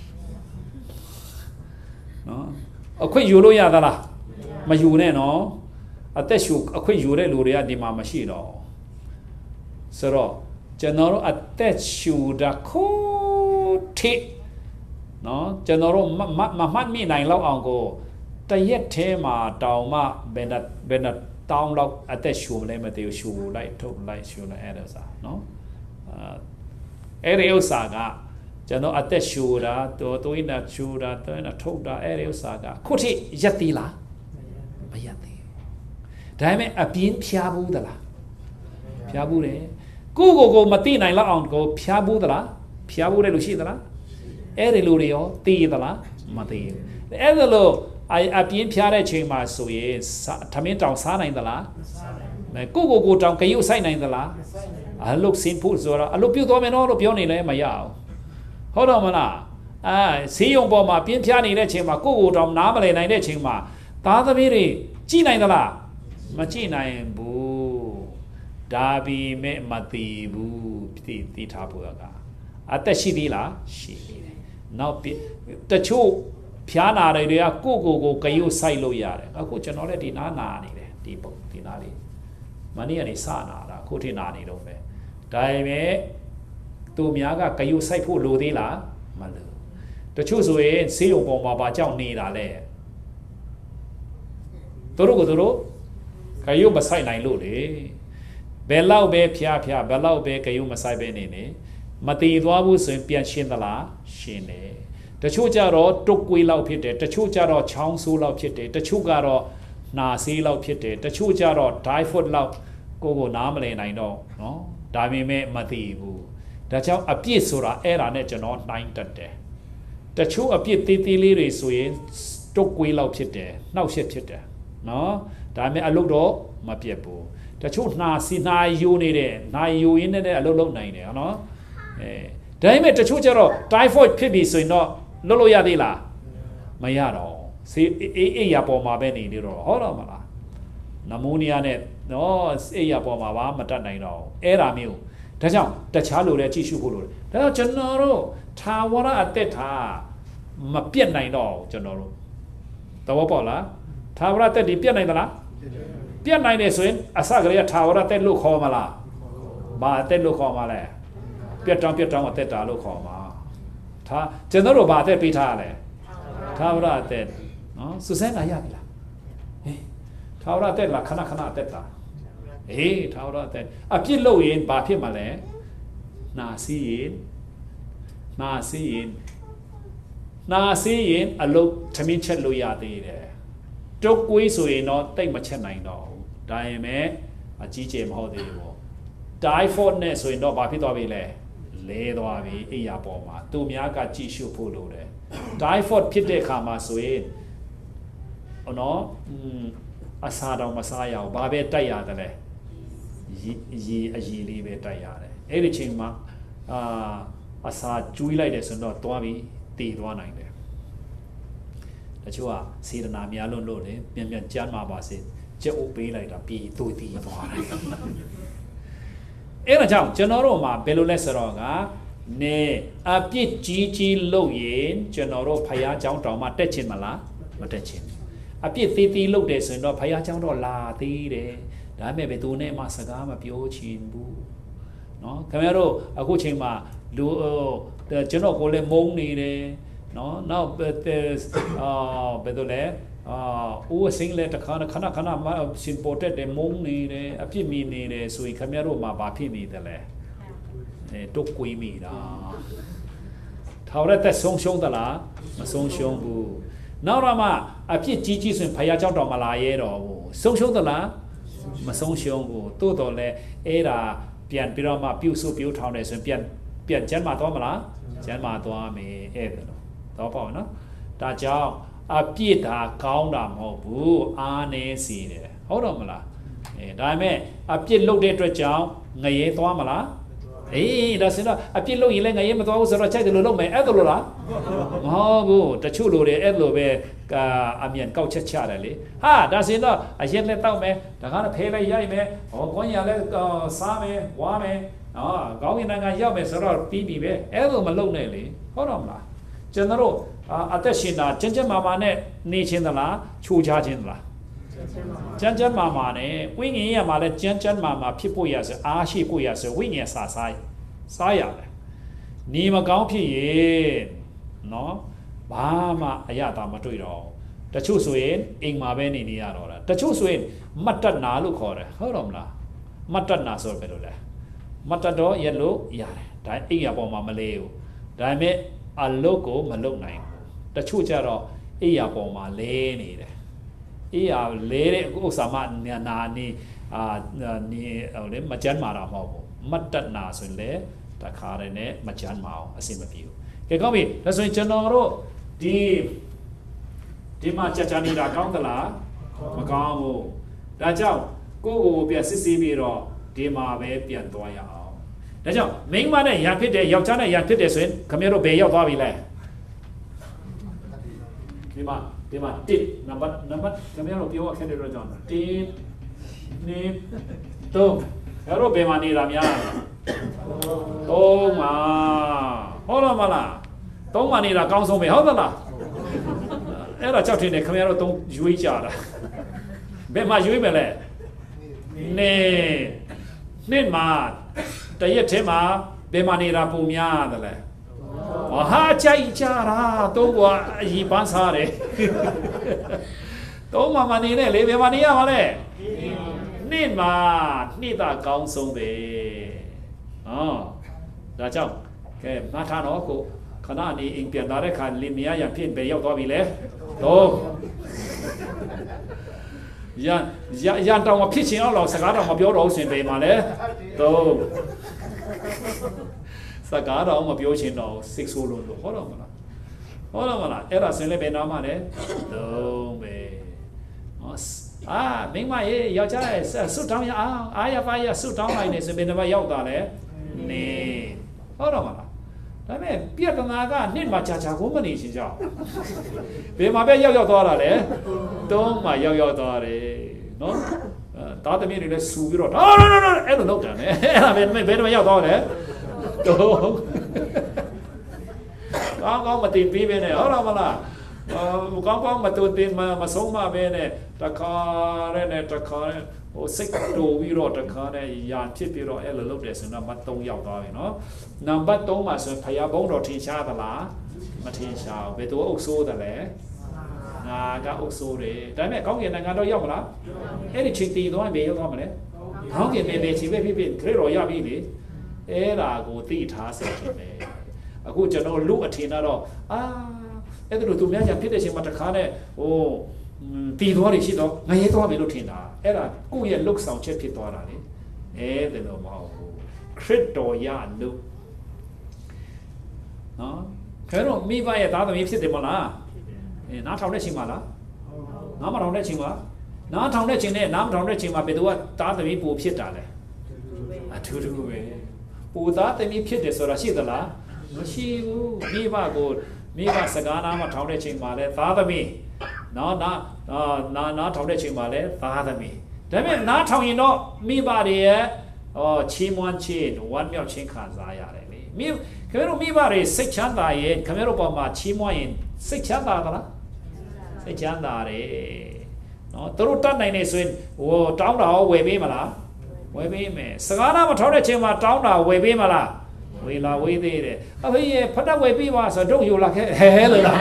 နော်အခွင့်ယူလို့ရသလားမယူနဲ့နော်အသက်ရှူအခွင့်ယူတဲ့လူတွေကဒီမှာမရှိတော့ဆိုတော့ကျွန်တော်တို့အသက်ရှူတာခုထိနော်ကျွန်တော်တို့မမှတ်မိနိုင်လောက်အောင်ကိုတရက်ထဲမှာတောင်မှဘယ်နဲ့တောင်းလောက်အသက်ရှူလဲမသိဘူးရှူလိုက်ထုတ်လိုက်ရှူလိုက်အဲ့ဒါစားနော်အဲ့ဒီဥစ္စာကကျွန်တော်အသက်ရှူတာတိုးနေတာရှူတာတိုးနေတာထုတ်တာအဲ့ဒီဥစ္စာကခုထိရက်သေးလားမရက်သေးဒါပေမဲ့အပြင်းဖျားဘူးသလားဖျားဘူးတယ်ကိုမသိနိုင်လောက်အောင်ကိုဖျားဘူးသလားဖျားဘူးတဲ့လူရှိသလားအဲ့ဒီလူတွေရောသိသလားမသိဘူးအဲ့ဒါလို့အပြင်းဖျားတဲ့ချိန်မှာဆိုရင်ထမင်းတောင်စားနိုင်သလားကိုတောင်ကြရုပ်ဆိုင်နိုင်သလားအလုတ်စင်ဖို့ဆိုတော့အလုတ်ပြုတ်သွားမယ်နော်လို့ပြောနေလဲမရအောင်ဟုတ်တော့မလားဆေးရုံပေါ်မှာပြင်းဖျားနေတဲ့ချိန်မှာကိုတောင်နားမလည်နိုင်တဲ့ချိန်မှာသားသမီးတွေကြည်နိုင်သလားမကြည်နိုင်ဘူးဒါပေမဲ့မသိဘူးသိထားဖို့ကအသက်ရှိသေးလားရှိသေးတယ်နောက်တချို့ဖျားနာတွေကကိုကြရုပ်ဆိုင်လို့ရတယ်အခုကျွန်တော်လည်းဒီနာနေတယ်ဒီနာလေးမနေ့ကနေစနာတာခုထိနာနေတော့ပဲဒါပေမဲ့သူများကကြရုပ်ဆိုင်ဖို့လိုသေးလားမလိုတချို့ဆိုရင်ဆေးရုံပေါ်မှာပါကြောက်နေတာလေသူတို့ကြရုပ်မဆိုင်နိုင်လို့လေဘယ်လောက်ပဲဖျားဘယ်လောက်ပဲကြရုပ်မဆိုင်ပဲနေမတည်သွားဘူးဆိုရင်ပြန်ရှင်းသလားရှင်းတယ်တချို့ကြတော့တုတ်ကွေးလောက်ဖြစ်တယ်တချို့ကြတော့ချောင်းဆိုးလောက်ဖြစ်တယ်တချို့ကတော့နာဆေးလောက်ဖြစ်တယ်တချို့ကြတော့ typhoid လောက်ကိုနားမလည်နိုင်တော့နော်ဒါပေမဲ့မတည်ဘူးဒါကြောင့်အပြစ်ဆိုတာအဲ့ဒါနဲ့ကျွန်တော်နှိုင်းတက်တယ်တချို့အပြစ်သေးသေးလေးတွေဆိုရင်တုတ်ကွေးလောက်ဖြစ်တယ်နှောက်ရှက်ဖြစ်တယ်နော်ဒါပေမဲ့အလုပ်တော့မပြတ်ဘူးတချို့နှာစီနှာယိုနေတဲ့နှာယိုရင်းနဲ့အလုပ်လုပ်နိုင်တယ်နော်ဒါပေမဲ့တချို့ကျတော့ typhoid ဖြစ်ပြီဆိုရင်တော့လုပ်လို့ရသေးလားမရတော့ဆေးအေးရပေါ်မှာပဲနေနေတော့ဟုတ်တော့မလားနမိုးနီးယားနဲ့နော်အေးရပေါ်မှာပါမတတ်နိုင်တော့အဲ့ဒါမျိုးဒါကြောင့်တခြားလိုလည်းကြည့်ရှုဖို့လိုတယ်ဒါကြောင့်ကျွန်တော်တို့ထာဝရအသက်တာမပြတ်နိုင်တော့ကျွန်တော်တို့သဘောပေါက်လားထာဝရအသက်ဒီပြတ်နိုင်သလားပြတ်နိုင်တယ်ဆိုရင်အစကတည်းကထာဝရအသက်လို့ခေါ်မလားဘာအသက်လို့ခေါ်မှာလဲပြတ်တောင်းအသက်တာလို့ခေါ်မှာဒါကျွန်တော်တို့ဘာအသက်ပေးထားရလဲထာဝရအသက်နော်စူစမ်းလာရပြီလားဟေးထာဝရအသက်လားခဏအသက်တာဟေးထာဝရအသက်အပြစ်လို့ရင်ဘာဖြစ်မှာလဲနာစီရင်အလုတ်သမင်းချက်လို့ရသေးတယ်တုတ်ကွေးဆိုရင်တော့တိတ်မချက်နိုင်တော့ဘူးဒါရင်မဲ့အကြီးကျယ်မဟုတ်သေးဘူး typhoid နဲ့ဆိုရင်တော့ဘာဖြစ်သွားပြီလဲလဲသွားပြီအိယာပေါ်မှာသူများကကြည့်ရှုဖို့လိုတယ် typhoid ဖြစ်တဲ့အခါမှာဆိုရင်နော်အစာတော့မစားရအောင်ဘာပဲတိုက်ရတယ်လဲရေလေးပဲတိုက်ရတယ်အဲ့ဒီချိန်မှာအစာကျွေးလိုက်တယ်ဆိုတော့သွားပြီးတည်သွားနိုင်တယ်တချို့ကစေတနာများလို့တယ်ပြန်ကြမ်းမှာပါစေကြက်ဥပေးလိုက်တာပြီးသူတည်သွားတယ်အဲ့ဒါကြောင့်ကျွန်တော်တို့မှာဘယ်လိုလဲဆိုတော့ကနေအပြစ်ကြီးလုပ်ရင်ကျွန်တော်တို့ဖယားเจ้าတောင်မှတက်ချင်မလားမတက်ချင်အပြစ်သေးလုပ်တယ်ဆိုရင်တော့ဖယားเจ้าတော့လာသေးတယ်ဒါပေမဲ့ဘယ်သူနဲ့မှစကားမပြောချင်ဘူးနော်ခင်ဗျားတို့အခုချိန်မှာလူကျွန်တော်ကိုလည်းမုန်းနေတယ်နော်နောက်ဘယ်လိုလဲဦးအစင်းလည်းခဏရှင်ပေါ်တဲ့မုန်းနေတယ်အပြစ်မိနေတယ်ဆိုရင်ခင်ဗျားတို့မှာဘာဖြစ်နေတယ်လဲတုတ်ကွေးမိတာထာဝရသက်ဆုံးရှုံးသလားမဆုံးရှုံးဘူးနောက်တော့မှအပြစ်ကြီးဆိုရင်ဖယားเจ้าတော်မလာရဲတော့ဘူးဆုံးရှုံးသလားမဆုံးရှုံးဘူးတိုးတော်လဲအဲ့ဒါပြန်ပြီးတော့မှပြုစုပြုထောင်တယ်ဆိုရင်ပြန်ကျမ်းမာသွားမလားကျမ်းမာသွားမယ်အဲ့ဒါတော့ပေါ့နော်ဒါကြောင့်အပြစ်ဒါကောင်းတာမဟုတ်ဘူးအားနည်းစီတယ်ဟုတ်တော့မလားဒါပေမဲ့အပြစ်လုပ်တဲ့အတွက်ကြောင့်ငရဲသွားမလားအေးဒါဆိုတော့အပြစ်လုပ်ရင်လည်းငရဲမသွားဘူးဆိုတော့ချိန်တယ်လို့လုပ်မယ်အဲ့ဒါလို့လားမဟုတ်ဘူးတချို့လိုတယ်အဲ့လိုပဲအမြန်ကောက်ချက်ချတယ်လေဟာဒါဆိုတော့အရင်လည်းတောက်မယ်ဒါကလည်းဖဲလိုက်ရိုက်မယ်ဟောကောင်းရလည်းစားမယ်ဝါမယ်ကောင်းရင်နိုင်ငံရောက်မယ်ဆိုတော့ပြီးပြီပဲအဲ့လိုမလုပ်နဲ့လေဟုတ်တော့မလားကျွန်တော်တို့အသက်ရှင်တာကျန်းမာမာနဲ့နေချင်းသလားချိုးချခြင်းသလားကျန်းမာနဲ့ဝိညာဉ်ရမှာလည်းကျန်းမာဖြစ်ဖို့ရဆိုအားရှိဖို့ရဆိုဝိညာဉ်စားရတယ်နေမကောင်းဖြစ်ရင်နော်ဘာမှအရသာမတွေ့တော့တချို့ဆိုရင်အိမ်မှာပဲနေရတော့တာတချို့ဆိုရင်မတ်တက်နာလို့ခေါ်တယ်ဟုတ်တော့မလားမတ်တက်နာဆိုပဲလို့လဲမတ်တက်တော့ရလို့ရတယ်ဒါအိမ်ရပေါ်မှာမလဲဘူးဒါပေမဲ့အလုပ်ကိုမလုပ်နိုင်ဘူးတချို့ကြတော့အိမ်ရပေါ်မှာလဲနေတယ်အေးရလဲတဲ့ဥစ္စာမနာနေနေဟိုလေမကြမ်းမာတာမဟုတ်ဘူးမတ်တက်နာဆိုရင်လေတခါတည်းနဲ့မကြမ်းမာအောင်အဆင်မပြေဘူးကဲကောင်းပြီဒါဆိုရင်ကျွန်တော်တို့ဒီမှာကြာနေတာကောင်းသလားမကောင်းဘူးဒါကြောင့်ကိုယ့်ပြန်စစ်ဆေးပြီးတော့ဒီမှာပဲပြန်သွားရအောင်ဒါကြောင့်မိန်းမနဲ့ရံဖြစ်တယ်ယောက်ျားနဲ့ရံဖြစ်တယ်ဆိုရင်ခင်ဗျားတို့ဘယ်ရောက်သွားပြီလဲဒီမှာတစ်နံပါတ်ခင်ဗျားတို့ပြောခဲ့တဲ့တော့ကြောင့်တစ်နေတော့အဲ့တော့ဘယ်မှာနေတာများသုံးမှာဟုတ်လားမလားသုံးမှာနေတာကောင်းဆုံးပဲဟုတ်သလားအဲ့တော့ကြောက်ထင်းနေခင်ဗျားတို့သုံးရွေးကြတာဘယ်မှာရွေးမယ်လဲနှစ်မှာတရက်ထဲမှာဘယ်မှာနေတာပုံများတယ်လဲဟာကြိုက်ကြတာသုံးကအရင်ပန်းစားတယ်သုံးမှာမနေနဲ့လေဘယ်မှာနေရမှာလဲနှစ်မှာနှစ်သာကောင်းဆုံးပဲဒါကြောင့် cái ngã tha nó cô khả năng đi in tiền đó đấy khả liên míaอย่างphiền về yêu to bị lẽ đâu yan tao mà phiền chuyện đó sạc tao mà biểu đồ chuyện về mà lẽ đâu sạc tao mà biểu chuyện đó sexual luôn đâu hóa đâu mà là em là chuyện này bên nào mà lẽ đâu về mình mà yêu trai sút trắng ya ai phải ya sút trắng này này chuyện bên nào yêu ta lẽ nè hóa đâu màဒါပေမဲ့ပြက်ကနာကနှစ်မှာကြာကြာကိုမနေရှင်ကြောက်ဘယ်မှာပဲရောက်သွားတာလဲတုံးမှာရောက်သွားတယ်နော်သားသမီးတွေလည်းစူပြီးတော့အဲ့လိုလုပ်တယ်နဲ့အဲ့ဒါပဲဘယ်တော့ရောက်သွားလဲတုံးကောင်းမတင်ပြီးပဲနဲ့ဟုတ်လားမလားကောင်းမတူတင်မဆုံးမပဲနဲ့တခါနဲ့ဟိုစိတ်တူပြီးတော့တခါနဲ့ယာဖြစ်ပြီးတော့အဲ့လိုလုပ်တယ်ဆိုတော့မှ3ရောက်သွားပြီနော်နံပါတ်3မှာဆိုဖယားဘုံတော်ထင်ရှားသလားမထင်ရှားဘူးဘယ်သူအုပ်ဆိုးတယ်လဲငါကအုပ်ဆိုးတယ်ဒါပေမဲ့ကောင်းကင်နိုင်ငံတော့ရောက်မလားအဲ့ဒီချိန်တည်သွားရင်ဘယ်ရောက်သွားမလဲကောင်းကင်ပဲချိန်ပဲဖြစ်ခရစ်တော်ရပြီလေအဲ့ဒါကိုသိထားစေခြင်းပဲအခုကျွန်တော်လူအထင်တော့အဲ့ဒါလို့သူများညာဖြစ်တဲ့ချိန်မှာတခါနဲ့ဟိုတည်သွားတယ်ရှိတော့ငရဲသွားပြီလို့ထင်တာအဲ့ဒါကိုယ့်ရဲ့လုတ်ဆောင်ချက်ဖြစ်သွားတာလေအဲ့ဒါလို့မဟုတ်ဘူးခရစ်တော်ရလို့နော်ခဲတော့မိဘရဲ့သားသမီးဖြစ်တယ်မလားနားထောင်တဲ့ချိန်မှာလားနားမထောင်တဲ့ချိန်မှာနားထောင်တဲ့ချိန်နဲ့နားမထောင်တဲ့ချိန်မှာဘယ်သူကသားသမီးပူဖြစ်တာလဲအထူးထူးပဲပူသားသမီးဖြစ်တယ်ဆိုတာရှိသလားမရှိဘူးမိဘစကားနားမထောင်တဲ့ချိန်မှာလဲသားသမီးနော်နားထောင်တဲ့ချိန်မှာလဲသားသမီးဒါပေမဲ့နားထောင်ရင်တော့မိဘတွေရဲ့ချီးမွမ်းခြင်းဝမ်းမြောက်ခြင်းခံစားရတယ်လေခင်ဗျားတို့မိဘတွေစိတ်ချမ်းသာရင်ခင်ဗျားတို့ပေါ်မှာချီးမွမ်းရင်စိတ်ချမ်းသာသလားစိတ်ချမ်းသာတယ်နော်သူတို့တတ်နိုင်နေဆိုရင်ဟိုတောင်းတာရောဝယ်ပေးမလားဝယ်ပေးမယ်စကားနားမထောင်တဲ့ချိန်မှာတောင်းတာဝယ်ပေးမလားဝေလာဝေးသေးတယ်အဖေဖတ်ဝယ်ပေးပါဆိုတော့ယူလာခဲ့ဟဲလို့လား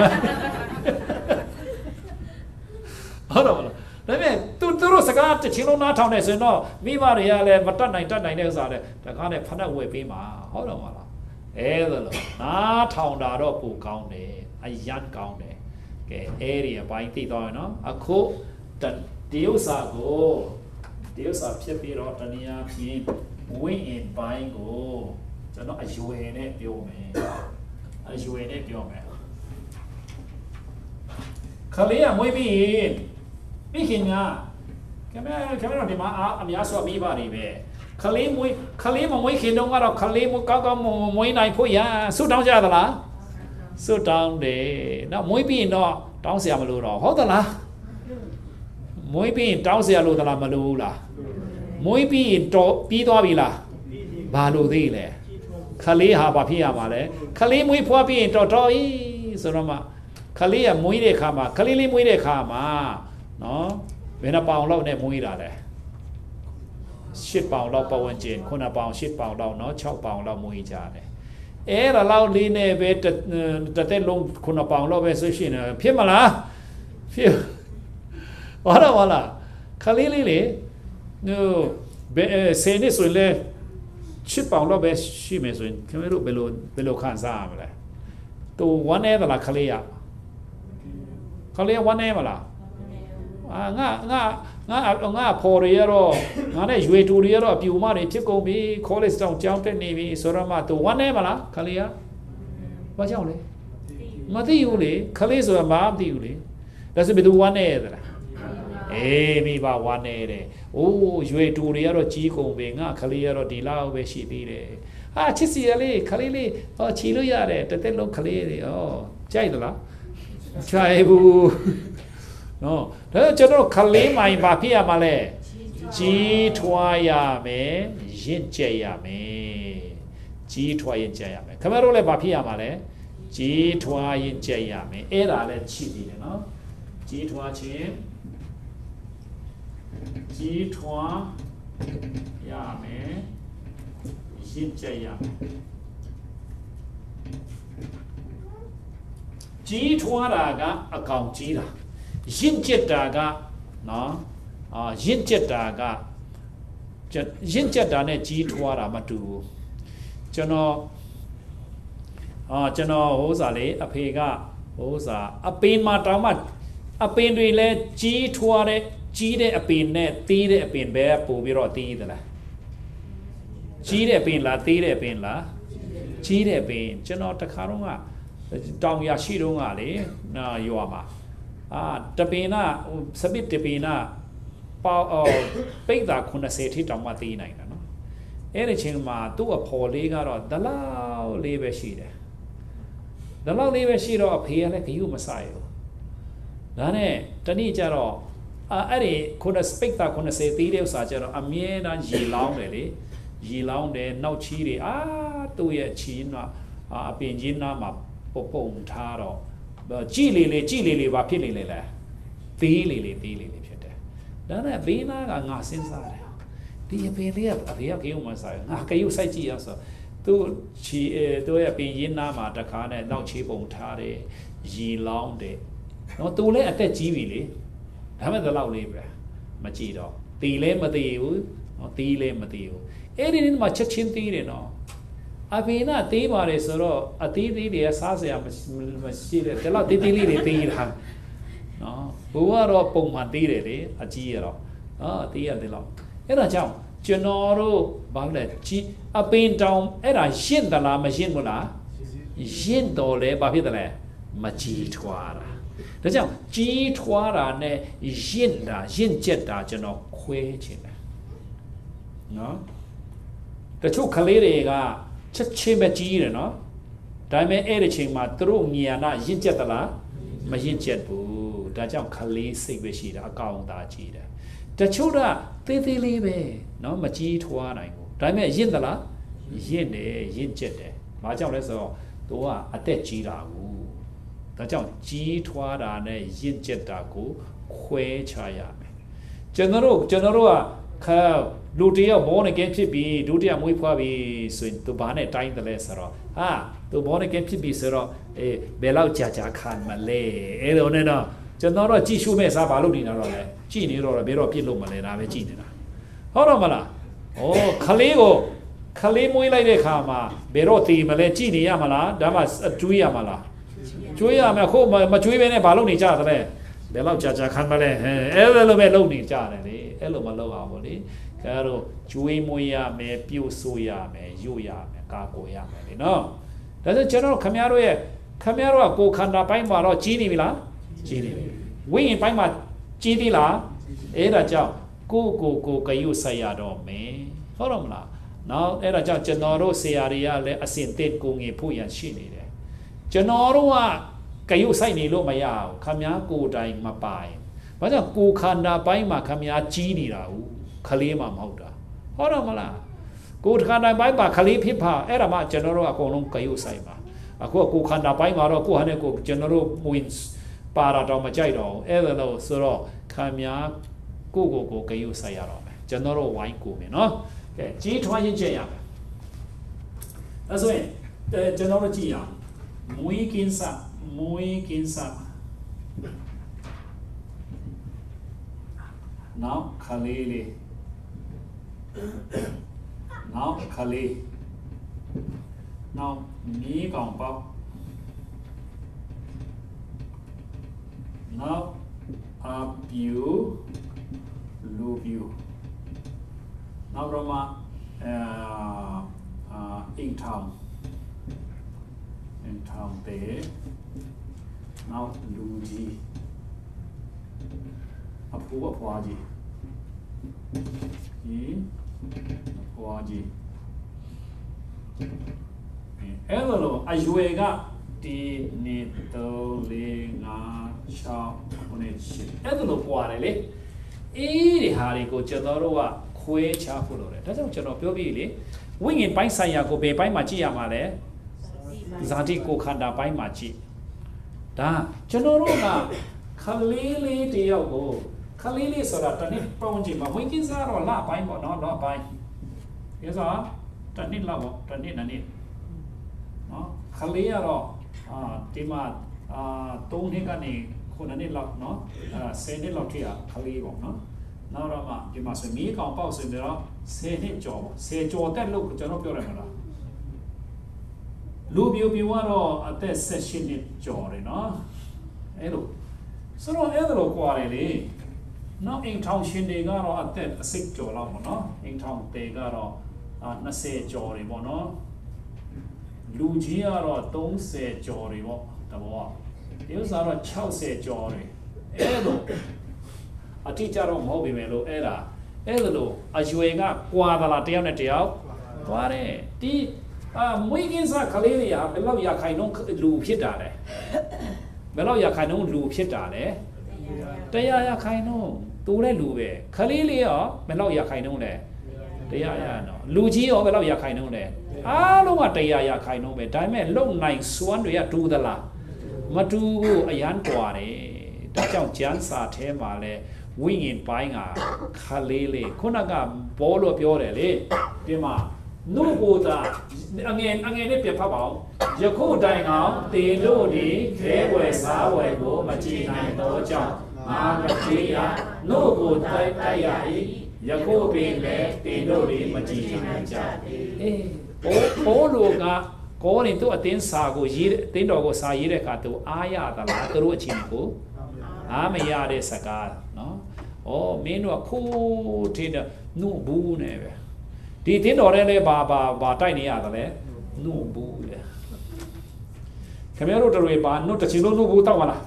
ဟုတ်တော့မလားဒါပေမဲ့သူတို့စကားတစ်ချိန်လုံးနားထောင်နေဆိုရင်တော့မိဘတွေကလည်းမတတ်နိုင်တဲ့ဥစ္စာနဲ့တခါနဲ့ဖတ်ဝယ်ပေးမှာဟုတ်တော့မလားအဲ့ဒါလို့နားထောင်တာတော့ပိုကောင်းတယ်အယံကောင်းတယ်ကဲအဲ့ဒီအပိုင်းသိတော့နော်အခုဒီဥစ္စာဖြစ်ပြီးတော့တနည်းအားဖြင့်ဝိညာဉ်ပိုင်းကိုကျွန်တော်အယွယ်နဲ့ပြောမယ်ခလေးကမွေးပြီးမိခင်ကခင်ဗျားဒီမှာအများစုမိဘတွေပဲခလေးမွေးခင်တော့ကတော့ခလေးကောက်မွေးနိုင်ဖို့ရဆုတောင်းကြသလားဆုတောင်းတယ်နော်မွေးပြီးတော့တောင်းเสียမလို့တော့ဟုတ်သလားမွေးပြီးတောင်းเสียလို့သလားမလို့လားမွေးပြီးတော့ပြီးသွားပြီလားဘာလို့သေးလဲခလေးဟာဘာဖြစ်ရမှာလဲခလေးမွေးဖွားပြီးရင်တော်ဤဆိုတော့မှခလေးကမွေးတဲ့ခါမှာခလေးလေးမွေးတဲ့ခါမှာနော်ဘယ်နှပေါင်လောက်နဲ့မွေးတာလဲ10ပေါင်လောက်ပတ်ဝန်းကျင်9ပေါင်10ပေါင်လောက်နော်6ပေါင်လောက်မွေးကြတယ်အဲ့ဒါလောက်လေးနဲ့ပဲတစ်သက်လုံး9ပေါင်လောက်ပဲဆိုရှင်ဖြစ်မလားဖြစ်ဘာတော့မလားခလေးလေးလေဘယ်ဆယ်နှစ်ဆိုရင်လေ10ပေါင်လောက်ပဲရှိမယ်ဆိုရင်ခင်ဗျားတို့ဘယ်လိုခံစားရမလဲသူဝမ်းနေသလားခလေးရဝမ်းနေမလားငါဖော်ရတော့ငါနဲ့ရွေတူရတော့ပြူမတွေဖြစ်ကုန်ပြီ college တောင်ကျောင်းတက်နေပြီဆိုတော့မှသူဝမ်းနေမလားခလေးရဘာကြောင့်လဲမသိဘူးလေခလေးဆိုတာမသိဘူးလေဒါဆိုဘယ်သူဝမ်းနေသလားမိဘဝမ်းနေတယ်အိုးရွေတူတွေကတော့ကြီးကုန်ပြီငါခလေးရတော့ဒီလောက်ပဲရှိသေးတယ်ချစ်စီရလေးခလေးလေးချီလို့ရတယ်တစ်သက်လုံးခလေးတွေကြိုက်သလားကြိုက်ဘူးနော်ဒါကျွန်တော်ခလေးမိုင်ဘာဖြစ်ရမှာလဲကြီးထွားရမယ်ရင့်ကျက်ရမယ်ကြီးထွားရင့်ကျက်ရမယ်ခင်ဗျားတို့လည်းဘာဖြစ်ရမှာလဲကြီးထွားရင့်ကျက်ရမယ်အဲ့ဒါလည်းရှိသေးတယ်နော်ကြီးထွားခြင်းကြီးထွားရမယ်ရင့်ကျက်ရမယ်ကြီးထွားတာကအကောင်ကြီးတာရင့်ကျက်တာကနော်ရင့်ကျက်တာနဲ့ကြီးထွားတာမတူဘူးကျွန်တော်ကျွန်တော်ဟိုးစားလေအဖေကဟိုးစားအပင်မှာတောင်မှအပင်တွေလည်းကြီးထွားတဲ့ကြီးတဲ့အပင်နဲ့သေးတဲ့အပင်ပဲပို့ပြီးတော့သေးသလားကြီးတဲ့အပင်လားသေးတဲ့အပင်လားကြီးတဲ့အပင်ကျွန်တော်တခါတော့ကတောင်ရရှိတော့ကလေရွာမှာတပင်နာစပစ်တပင်နာပေါပိတ်တာ90ထိတောင်မှသေးနိုင်တာနော်အဲ့ဒီချိန်မှာသူ့အဖော်လေးကတော့ဒလောက်လေးပဲရှိတယ်ဒလောက်လေးပဲရှိတော့အဖေကလည်းဂယုမဆိုင်ဘူးဒါနဲ့တနေ့ကျတော့အဲ့ဒီပိတ်တာ90သေးတဲ့ဥစ္စာကျတော့အမြဲတမ်းရေလောင်းတယ်လေရေလောင်းတယ်နောက်ချီးတွေသူ့ရဲ့ချီးကအပင်ကြီးနားမှာပုံထားတော့ကြည်လေးဘာဖြစ်နေလဲသေးလေးဖြစ်တယ်ဒါနဲ့ဘေးနာကငါစဉ်းစားတယ်ဒီအပင်လေးကအဖေကဂယုမဆိုင်ငါဂယုစိုက်ကြည့်ရဆိုသူချီသူရဲ့ပင်ရင်းနားမှာတခါနဲ့နောက်ချီးပုံထားတယ်ရေလောင်းတယ်နော်သူလည်းအသက်ကြီးပြီလေဒါမဲ့ဒီလောက်လေးပဲမကြည့်တော့တီလည်းမတီဘူးနော်တီလည်းမတီဘူးအဲ့ဒီနေ့မှာချက်ချင်းတီးတယ်နော်အဖေနာတီးပါတယ်ဆိုတော့အတီးတွေကစားစရာမရှိတယ်ဒါလောက်တီးလေးတွေတီးတာနော်ဘိုးကတော့ပုံမှန်တီးတယ်လေအကြီးရတော့တီးရတယ်လောက်အဲ့ဒါကြောင့်ကျွန်တော်တို့ဘာလဲကြီးအပင်တောင်အဲ့ဒါရှင်းသလားမရှင်းဘူးလားရှင်းတော့လေဘာဖြစ်တယ်လဲမကြီးထွားတာဒါကြောင့်ကြီးထွားတာနဲ့ရင့်ကျက်တာကျွန်တော်ခွဲချင်တယ်နော်တချို့ကလေးတွေကချက်ချင်းပဲကြီးတယ်နော်ဒါပေမဲ့အဲ့ဒီချိန်မှာသူတို့ဉာဏ်ရင့်ကျက်သလားမရင့်ကျက်ဘူးဒါကြောင့်ကလေးစိတ်ပဲရှိတာအကောင်သားကြီးတယ်တချို့ကသေးသေးလေးပဲနော်မကြီးထွားနိုင်ဘူးဒါပေမဲ့ရင့်သလားရင့်တယ်ရင့်ကျက်တယ်ဘာကြောင့်လဲဆိုတော့သူကအသက်ကြီးတာကိုဒါကြောင့်ကြီးထွားတာနဲ့ရင့်ကျက်တာကိုခွဲခြားရမယ်ကျွန်တော်တို့ကလူတယောက်ဘောနဲ့ကင်းဖြစ်ပြီးဒုတိယမွေးဖွားပြီးဆိုရင်သူဘာနဲ့တိုင်းတယ်လဲဆိုတော့သူဘောနဲ့ကင်းဖြစ်ပြီးဆိုတော့ဘယ်လောက်ကြာခံမလဲအဲ့လိုနဲ့တော့ကျွန်တော်တို့ကြည့်ရှုမဲ့စားဘာလို့နေတာတော့လဲကြည့်နေတော့ဘယ်တော့ပြစ်လို့မလဲဒါပဲကြည့်နေတာဟုတ်တော့မလားခလေးမွေးလိုက်တဲ့ခါမှာဘယ်တော့တည်မလဲကြည့်နေရမလားဒါမှတွေးရမလားကျွေးရမယ်ခုမကျွေးဘဲနဲ့ဘာလုပ်နေကြသလဲဘယ်လောက်ကြာခံမလဲအဲ့လိုပဲလုပ်နေကြတယ်လေအဲ့လိုမလုပ်အောင်ပေါ့လေအဲတော့ကျွေးမွေးရမယ်ပြုတ်ဆိုးရမယ်ရွတ်ရမယ်ကာကိုရမယ်လေနော်ဒါဆိုကျွန်တော်ခမရတို့ကကိုခန္ဓာပိုင်းမှာတော့ကြီးနေပြီလားကြီးနေပြီဝိညာဉ်ပိုင်းမှာကြီးသေးလားအဲ့ဒါကြောင့်ကိုဂယုဆိုင်ရတော့မယ်ဟုတ်တော့မလားနော်အဲ့ဒါကြောင့်ကျွန်တော်တို့ဆရာတွေကလည်းအစဉ်တစ်ကိုငေဖို့ရရှိနေတယ်ကျွန်တော်တို့ကဂယုဆိုင်နေလို့မရဘူးခမည်းကိုတိုင်မပိုင်ဘာကြောင့်ကိုခန္ဓာပိုင်းမှာခမည်းကြီးနေတာဟုတ်ခလေးမှမဟုတ်တာဟုတ်တော့မလားကိုခန္ဓာပိုင်းမှာခလေးဖြစ်ပါအဲ့ဒါမှကျွန်တော်တို့အကုန်လုံးဂယုဆိုင်ပါအခုကိုခန္ဓာပိုင်းမှာတော့ကိုဟာနဲ့ကိုကျွန်တော်တို့ဝင်ပါတာတော့မကြိုက်တော့အဲ့ဒါလို့ဆိုတော့ခမည်းကိုဂယုဆိုင်ရတော့မယ်ကျွန်တော်တို့ဝိုင်းကိုမယ်နော်ကဲကြီးထွားရင်ကျင့်ရမယ်အဲ့ဆိုရင်ကျွန်တော်တို့ကြည့်ရအောင်မွေးကင်းစားနောက်ခလေးနောက်မီးကောင်ပေါက်နောက်အပြူလူပြူနောက်တော့မှအိမ်ထောင်တဲ့နောက်လူကြီးအဖွားကြီးအဲ့လိုအရွယ်ကဒီနေတော့လေငါရှောင်းခုနှစ်ရှိအဲ့လိုပွားတယ်လေအေးဒီဟာတွေကိုကျွန်တော်တို့ကခွဲခြားဖို့လုပ်တယ်ဒါကြောင့်ကျွန်တော်ပြောပြီးလေဝိညာဉ်ပိုင်းဆိုင်ရာကိုဘယ်ပိုင်းမှာကြည့်ရမှာလဲဇာတိကိုခန္ဓာပိုင်းမှာကြည့်ဒါကျွန်တော်တို့ကခလေးတယောက်ကိုခလေးဆိုတာတနည်းပေါင်းကြည့်မှာဝိညာဉ်စားတော့လပိုင်းပေါ့နော်လပိုင်းဒီဆိုတနည်းလောက်ပေါ့တနည်းနော်ခလေးကတော့ဒီမှာ3နှစ်ကနေ9နှစ်လောက်နော်10နှစ်လောက်ထိခလေးပေါ့နော်နောက်တော့မှဒီမှာဆိုမီးကောင်ပေါက်ဆိုရင်တော့10နှစ်ကျော်10ကျော်တက်လို့ကျွန်တော်ပြောရမှာလားလူပြူပြူကတော့အသက်16နှစ်ကျော်တယ်နော်အဲ့လိုဆိုတော့အဲ့လိုကွာတယ်လေနောက်အိမ်ထောင်ရှင်တွေကတော့အသက်အစိတ်ကျော်လောက်ပေါ့နော်အိမ်ထောင်တွေကတော့20ကျော်တွေပေါ့နော်လူကြီးကတော့30ကျော်တွေပေါ့တဘောဒီဥစ္စာတော့60ကျော်တွေအဲ့လိုအတိအကျတော့မဟုတ်ပြီမယ်လို့အဲ့လိုအရွယ်ကကွာသလားတယောက်နဲ့တယောက်သွားတယ်ဒီမွေးကင်းစားကလေးတွေကဘယ်လောက်ရခိုင်နှုန်းလူဖြစ်တာလဲဘယ်လောက်ရခိုင်နှုန်းလူဖြစ်တာလဲ100ရခိုင်နှုန်းတူတဲ့လူပဲကလေးလေးရောဘယ်လောက်ရခိုင်နှုန်းလဲ100ရနော်လူကြီးရောဘယ်လောက်ရခိုင်နှုန်းလဲအားလုံးက100ရခိုင်နှုန်းပဲဒါပေမဲ့လုံနိုင်စွမ်းတွေကတူသလားမတူဘူးအရန်ကွာတယ်ဒါကြောင့်ကျန်းစာထဲမှာလဲဝိညာဉ်ပိုင်းကခလေးလေးခုနကဘောလို့ပြောတယ်လေဒီမှာနုဘောတာအငယ်နဲ့ပြဖတ်ပါအောင်ယခုတိုင်အောင်တေတို့ဒီခဲဝယ်စားဝယ်ကိုမကြည်နိုင်တော့ကြောင့်ငါမကြည်ရနုဘောတိုက်ရ၏ယခုပင်လေတေတို့ဒီမကြည်နိုင်ကြအေးဘောလို့ကကိုယ်နေသူ့အတင်းစာကိုရေးအတင်းတော်ကိုစာရေးတဲ့အခါသူအားရသလားသူတို့အချင်းကိုအားမရတဲ့စကားနော်မင်းတို့ကခိုးထင်းနုဘူးနဲ့ပဲဒီတင်းတော်တဲ့လည်းဘာတိုက်နေရတယ်လဲနုဘူးလေခင်ဗျားတို့တွေဘာနုတချင်လို့နုဘူးတောက်မလား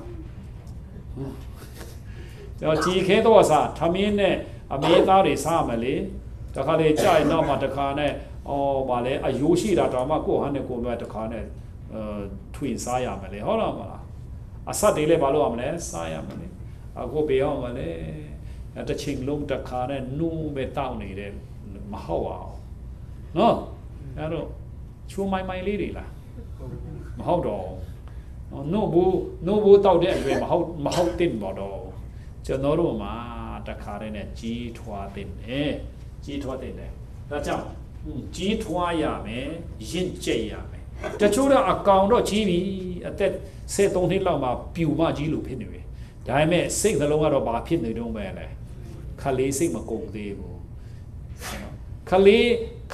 ကျွန်တော်ကြီးခဲတော့စားထမင်းနဲ့အမေသားတွေစားမလေတခါလေကြာရင်တော့မှတခါနဲ့ဗာလဲအယိုးရှိတာတော့မှကိုဟန်နဲ့ကိုမဲ့တခါနဲ့ထွင်စားရမလဲဟုတ်တော့မလားအဆက်တွေလည်းဘာလို့ရမလဲစားရမလဲအခုပေးအောင်မလဲတချင်လုံးတခါနဲ့နူးပဲတောက်နေတယ်မဟုတ်အောင်နော်အဲ့တော့ချိုးမိုင်းလေးတွေလားမဟုတ်တော့နို့ဘူးတောက်တဲ့အရွယ်မဟုတ်တင်ပါတော့ကျွန်တော်တို့မှာတခါတည်းနဲ့ကြီးထွားတင်တယ်ဒါကြောင့်ကြီးထွားရမယ်ရင့်ကျက်ရမယ်တချို့တော့အကောင်တော့ကြီးပြီအသက်73နှစ်လောက်မှပြူမကြီးလို့ဖြစ်နေပြီဒါပေမဲ့စိတ်နှလုံးကတော့ဘာဖြစ်နေတုံးပဲလဲခလေးစိတ်မကုန်သေးဘူးခလေး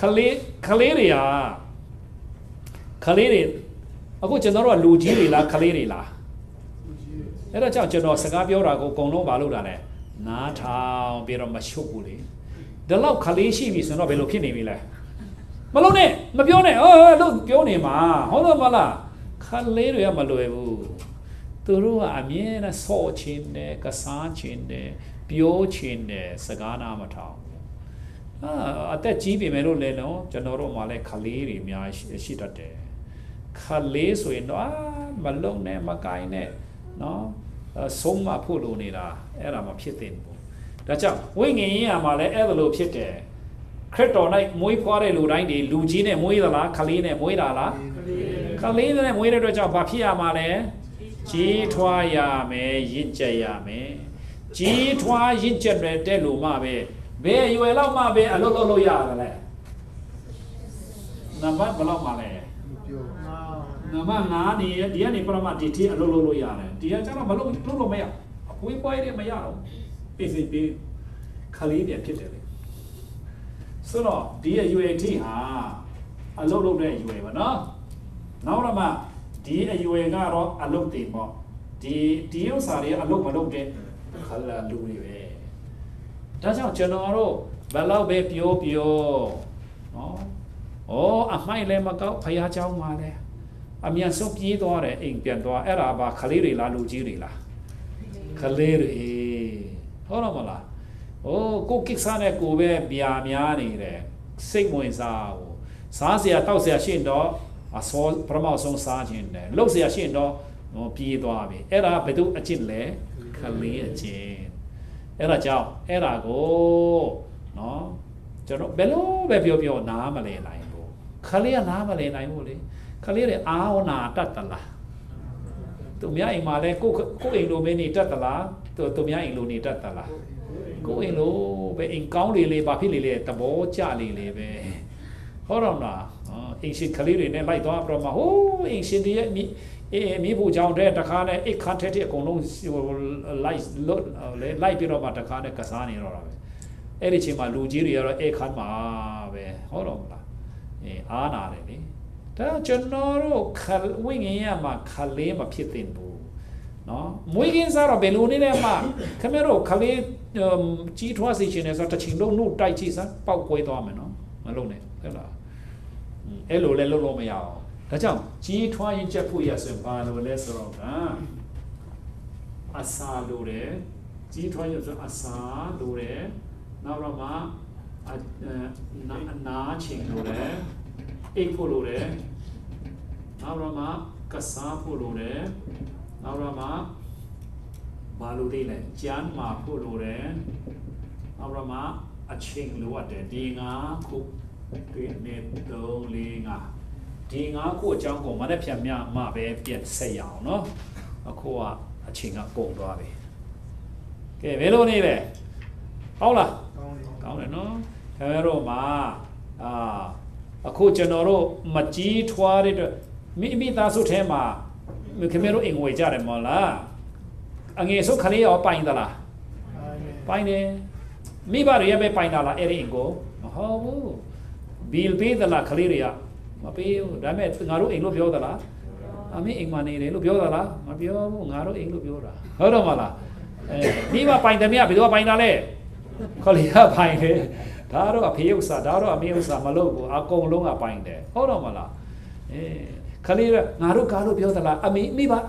တွေအခုကျွန်တော်တို့ကလူကြီးတွေလားခလေးတွေလားအဲ့ဒါကြောင့်ကျွန်တော်စကားပြောတာကိုအကုန်လုံးမလုပ်တာလဲနားထောင်ပြီးတော့မရှုပ်ဘူးလေဒီလောက်ခလေးရှိပြီဆိုတော့ဘယ်လိုဖြစ်နေပြီလဲမလုပ်နဲ့မပြောနဲ့လို့ပြောနေမှာဟုတ်တော့မလားခလေးတွေကမလွယ်ဘူးသူတို့ကအမြဲတမ်းဆော့ချင်းတယ်ကစားချင်းတယ်ပြောချင်းတယ်စကားနာမထောင်အသက်ကြီးပြီမယ်လို့လဲနော်ကျွန်တော်တို့မှလည်းခလေးတွေအများရှိတတ်တယ်ခလေးဆိုရင်တော့မလုံနဲ့မကိုင်းနဲ့နော်ဆုံးမဖို့လိုနေတာအဲ့ဒါမှဖြစ်တဲ့ဘူးဒါကြောင့်ဝိညာဉ်ရေးရမှာလည်းအဲ့လိုဖြစ်တယ်ခရစ်တော်၌မွေးဖွားတဲ့လူတိုင်းဒီလူကြီးနဲ့မွေးသလားခလေးနဲ့မွေးတာလားခလေးနဲ့မွေးတဲ့အတွက်ကြောင့်ဘာဖြစ်ရမှာလဲကြီးထွားရမယ်ရင့်ကျက်ရမယ်ကြီးထွားရင့်ကျက်တဲ့လူမှပဲဘယ်ရွယ်လောက်မှပဲအလုပ်လုပ်ရတယ်လဲနံပါတ်ဘယ်လောက်မှလဲနံပါတ်9နေဒီကနေပရမတ်ဒီတီအလုပ်လုပ်ရတယ်ဒီကကျတော့မလုပ်လို့မရအပွေးပွားရမရတော့ပြင်စီပြီးခလေးပြန်ဖြစ်တယ်လေဆိုတော့ဒီအရွယ်ထိဟာအလုပ်လုပ်တဲ့အရွယ်ပါနော်နောက်တော့မှဒီအရွယ်ကတော့အလုပ်တင်ပေါ့ဒီဥစ္စာတွေအလုပ်မလုပ်တဲ့ခလာလူတွေပဲဒါကြောင့်ကျွန်တော်တို့ဘယ်လောက်ပဲပြောနော်အမိုက်လည်းမကောက်ဖယားเจ้าမှာလဲအမြန်ဆုံးပြေးသွားတယ်အိမ်ပြန်သွားအဲ့ဒါပါခလေးတွေလားလူကြီးတွေလားခလေးတွေဟုတ်တော့မလားကိုကိစ္စနဲ့ကိုပဲပြာများနေတယ်စိတ်ဝင်စားဘူးစားစရာတောက်စရာရှိရင်တော့အစောပရမောက်ဆုံးစားခြင်းတယ်လှုပ်စရာရှိရင်တော့ပြေးသွားပြီအဲ့ဒါဘယ်သူအကျင့်လဲခလေးအကျင့်အဲ့ဒါကြောင့်အဲ့ဒါကိုနော်ကျွန်တော်ဘယ်လိုပဲပြောနားမလည်နိုင်ဘူးခလေးကနားမလည်နိုင်ဘူးလေခလေးတွေအားနာတတ်သလားသူများအိမ်မှာလဲကိုအိမ်လိုပဲနေတတ်သလားသူများအိမ်လိုနေတတ်သလားကိုအိမ်လိုပဲအိမ်ကောင်းလေးဘာဖြစ်လေသဘောကျလေးပဲဟုတ်တော့မလားအိမ်ရှင်ခလေးတွေနဲ့လိုက်သွားပြတော့မှအိမ်ရှင်တွေရဲ့မိဖို့ကြောင့်တဲ့တခါနဲ့အိတ်ခတ်တဲ့အကုန်လုံးလိုက်ပြီးတော့မှတခါနဲ့ကစားနေတော့တာပဲအဲ့ဒီချိန်မှာလူကြီးတွေကတော့အိတ်ခတ်မှာပဲဟုတ်တော့မလားအားနာတယ်လေဒါ đó cho nó rồi với nghe mà khali mà phía tiền bù nó mỗi cái sao là bền luôn đấy mà cái mấy rồi khali chỉ thoa gì chuyện này sao ta chỉnh đâu nút tay chỉ sao bao quay to mà luôn này thế là ấy luôn lên luôn mà giàu đó chẳng chỉ thoa những chất phụ gia sản phẩm luôn lên rồi đó asa luôn đấy chỉ thoa những chất asa luôn đấy nào mà ná chỉnh luôn đấy ít phụ luôn đấy nào mà kasa phụ luôn đấy nào mà bà luôn đi này chán mà phụ luôn đấy nào mà chỉnh luôn đấy đi ngã khúc cái nền đầu lên ngã đi ngã khúc trong của mà để xem nhà mà về biển xây dựng nó khúc chỉnh ngã cùng đó vậy cái về luôn đi về không là không này nó cái rồi mà khu chân nó mà chỉ thoa đi rồi mi ta số thế mà cái mấy rồi anh ngồi ra đấy mà là anh nghe số khali ở bay đó là bay này mi bà rồi bây bay đó là anh go không bill pay đó là khali rồi mà pay đó mấy ngã rồi anh lúc biểu đó là mi anh mà này lúc biểu đó là mà biểu ngã rồi anh lúc biểu đó hết rồi mà là mi bà bay đó mi à bị đâu bay đó đấy khali à bay đấy đó rồi phía u sa đó rồi mi u sa mà lúc à công lúc à bay đấy hết rồi mà là khali ngã rồi cả lúc biểu đó là mi bà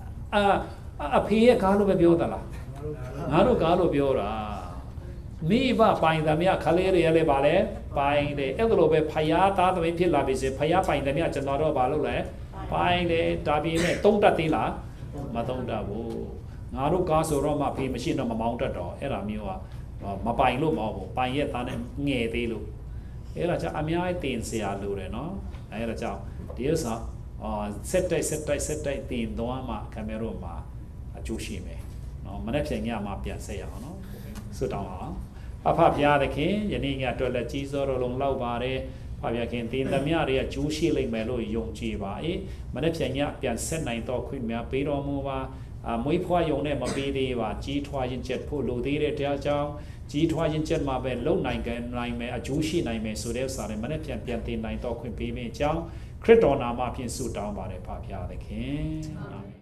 phía cả lúc biểu đó là ngã rồi cả lúc biểu đó mi bà bay đó mi à khali rồi lấy bà lấy bay đấy em lúc về phải ta tụi mình phía là bị gì phải bay đó mi à chân đó rồi bà lúc lấy bay đấy đặc biệt này tung đặt đi là mà tung đặt vô ngã rồi cả số rồi mà phía machine nó mà mount đó ấy là mi mà bay lúc mà bay vậy ta này nghe đi lúc ấy là cho anh ấy tiền xe lúc đấy nó ấy là cho điều sao set đây tiền đó mà camera mà chú sĩ mày nó mà nãy giờ mà biển xe nó sự đó pháp gia đấy khi vậy nên nghe tôi là chỉ số rồi long lâu ba đấy pháp gia khi tiền làm nhà đấy chú sĩ lên mày rồi dùng chi vậy mà nãy giờ biển set này to khuyên mẹ bây giờ mua và mỗi khoa dùng này mà bây đi và chỉ thoa những chất phụ lưu đi để theo cho chỉ thoa những chất mà về lâu này cái này mày chú sĩ này mày số đều sao đấy mà nãy biển tiền này to khuyên bây mày cháu Khởi đầu nào mà phiền sụt down vào để pháp gia đấy khi